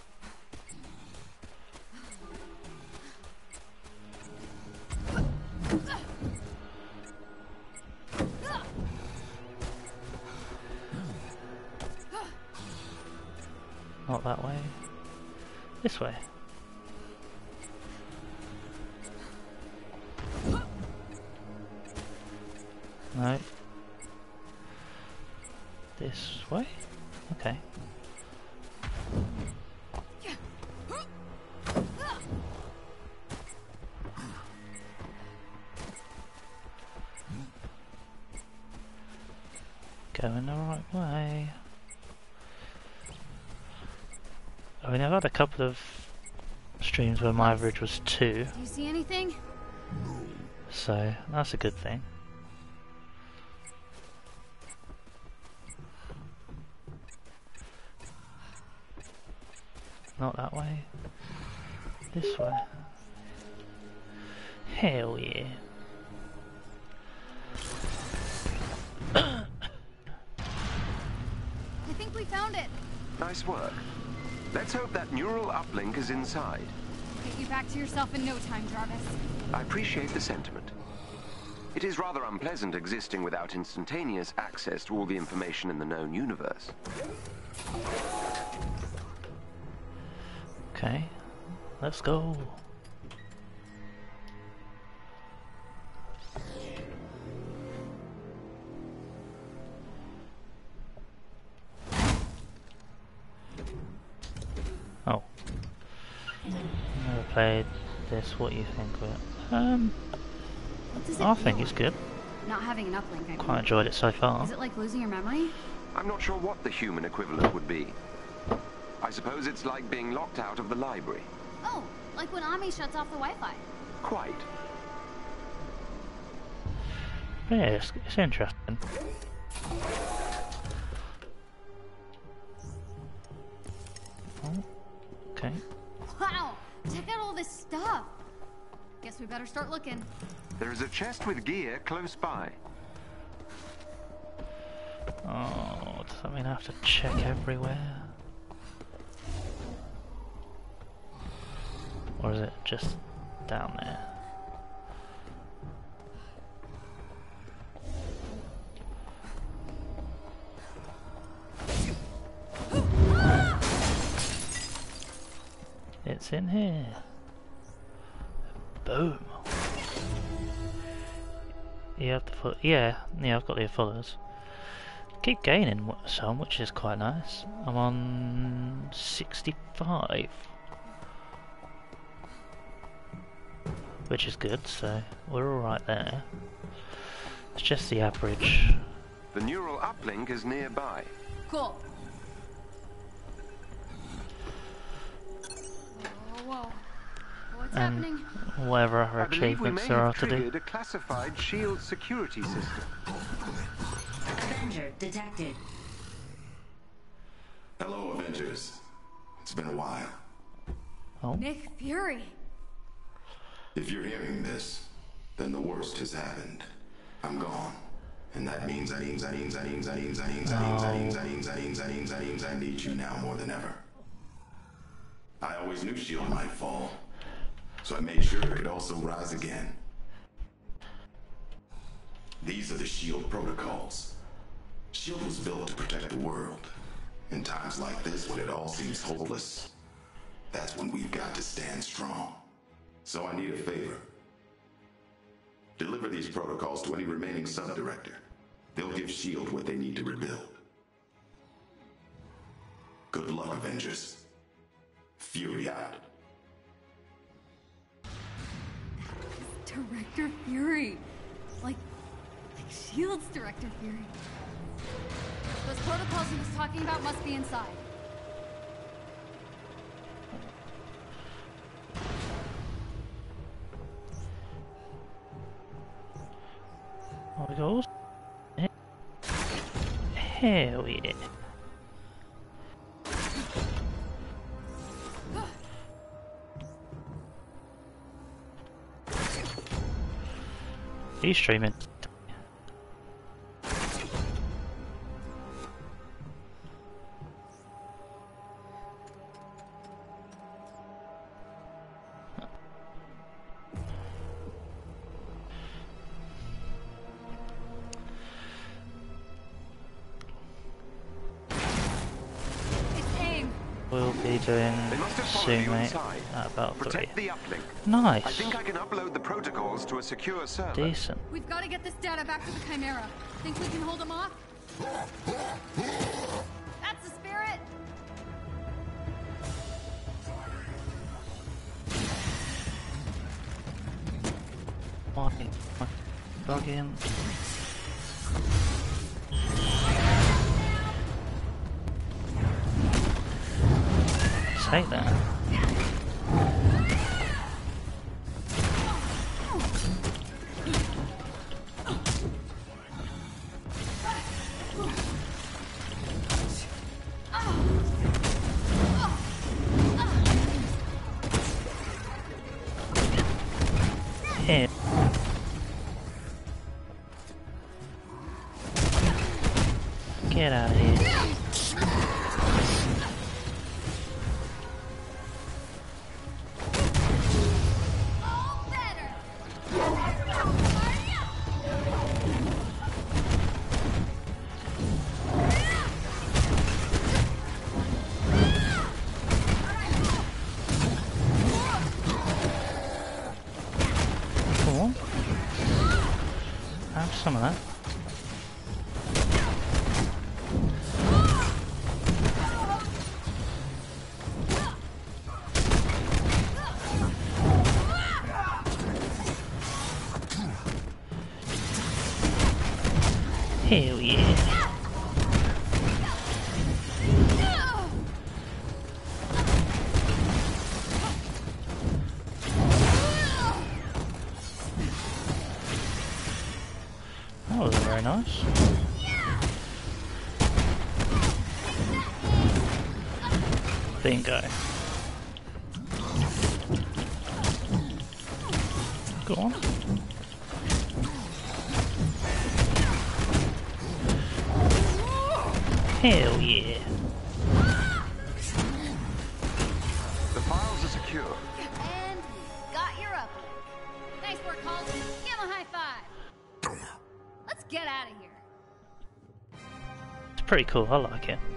Not that way. This way. No. This way? Okay. Going the right way. I mean, I've had a couple of streams where my average was two. Do you see anything? So, that's a good thing. not that way. This way. Hell yeah. I think we found it. Nice work. Let's hope that neural uplink is inside. Get you back to yourself in no time, Jarvis. I appreciate the sentiment. It is rather unpleasant existing without instantaneous access to all the information in the known universe. Okay, let's go. Oh. Never played this, what do you think of it? Um, What does it I feel think it's like? good. Not having an uplink, I mean. Quite enjoyed it so far. Is it like losing your memory? I'm not sure what the human equivalent would be. I suppose it's like being locked out of the library. Oh, like when Ami shuts off the Wi-Fi. Quite. Yeah, it's, it's interesting. Oh, okay. Wow, check out all this stuff. Guess we better start looking. There is a chest with gear close by. Oh, does that mean I have to check everywhere? Or is it just down there? It's in here. Boom. You have the foot. Yeah, yeah, I've got the followers. Keep gaining some, which is quite nice. I'm on sixty-five, which is good. So we're all right there. It's just the average. The neural uplink is nearby. Cool. Whoa, whoa. What's And happening? whatever other I believe we may achievements there are have to do. triggered a classified shield security system. Avenger detected. Hello, Avengers. It's been a while. Oh, Nick Fury. If you're hearing this, then the worst has happened. I'm gone. And that means that means that means that means that means that means that means that means that means that means that means that means I need you now more than ever. I always knew SHIELD might fall, so I made sure it could also rise again. These are the SHIELD protocols. SHIELD was built to protect the world. In times like this, when it all seems hopeless, that's when we've got to stand strong. So I need a favor. Deliver these protocols to any remaining sub-director. They'll give SHIELD what they need to rebuild. Good luck, Avengers. Fury out. Director Fury. Like, like SHIELD's Director Fury. Those protocols he was talking about must be inside. there we go. Hell yeah. He's streaming. We'll be doing They must have followed soon, you mate. inside. At about three. Protect the uplink. Nice. I think I can upload the protocols to a secure server. Decent. We've got to get this data back to the Chimera. Think we can hold them off? That's the spirit. Walking. Log in. Take that. Here. Get out of here. Come on. Have some of that. Hell yeah. That wasn't very nice. Bingo. Go on. Hell yeah. The files are secure. And we got your uplink. Nice work, Hulk. Give him a high five. Let's get out of here. It's pretty cool, I like it.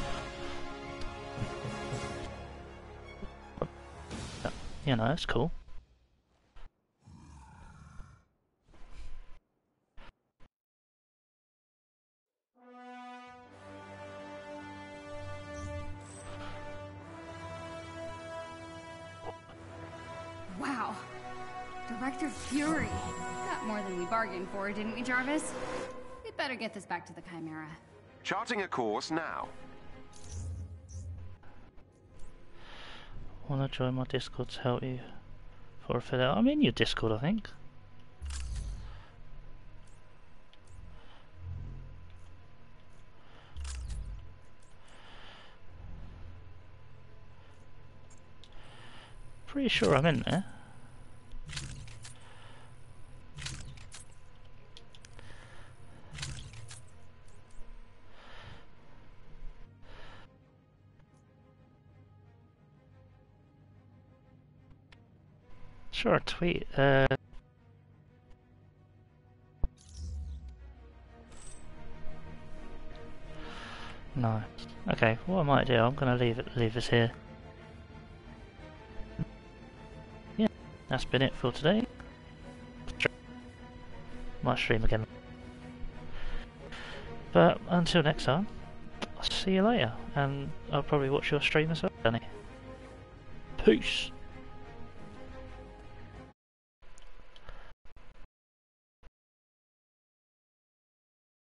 You know, it's cool. Wow. Director Fury. Got more than we bargained for, didn't we, Jarvis? We'd better get this back to the Chimera. Charting a course now. Wanna join my Discord to help you for a fill out? I'm in your Discord, I think. Pretty sure I'm in there. Sure, tweet. Uh, no. Okay, what I might do, I'm gonna leave it, leave this here. Yeah, that's been it for today. Might stream again. But until next time, I'll see you later, and I'll probably watch your stream as well, Danny. Peace.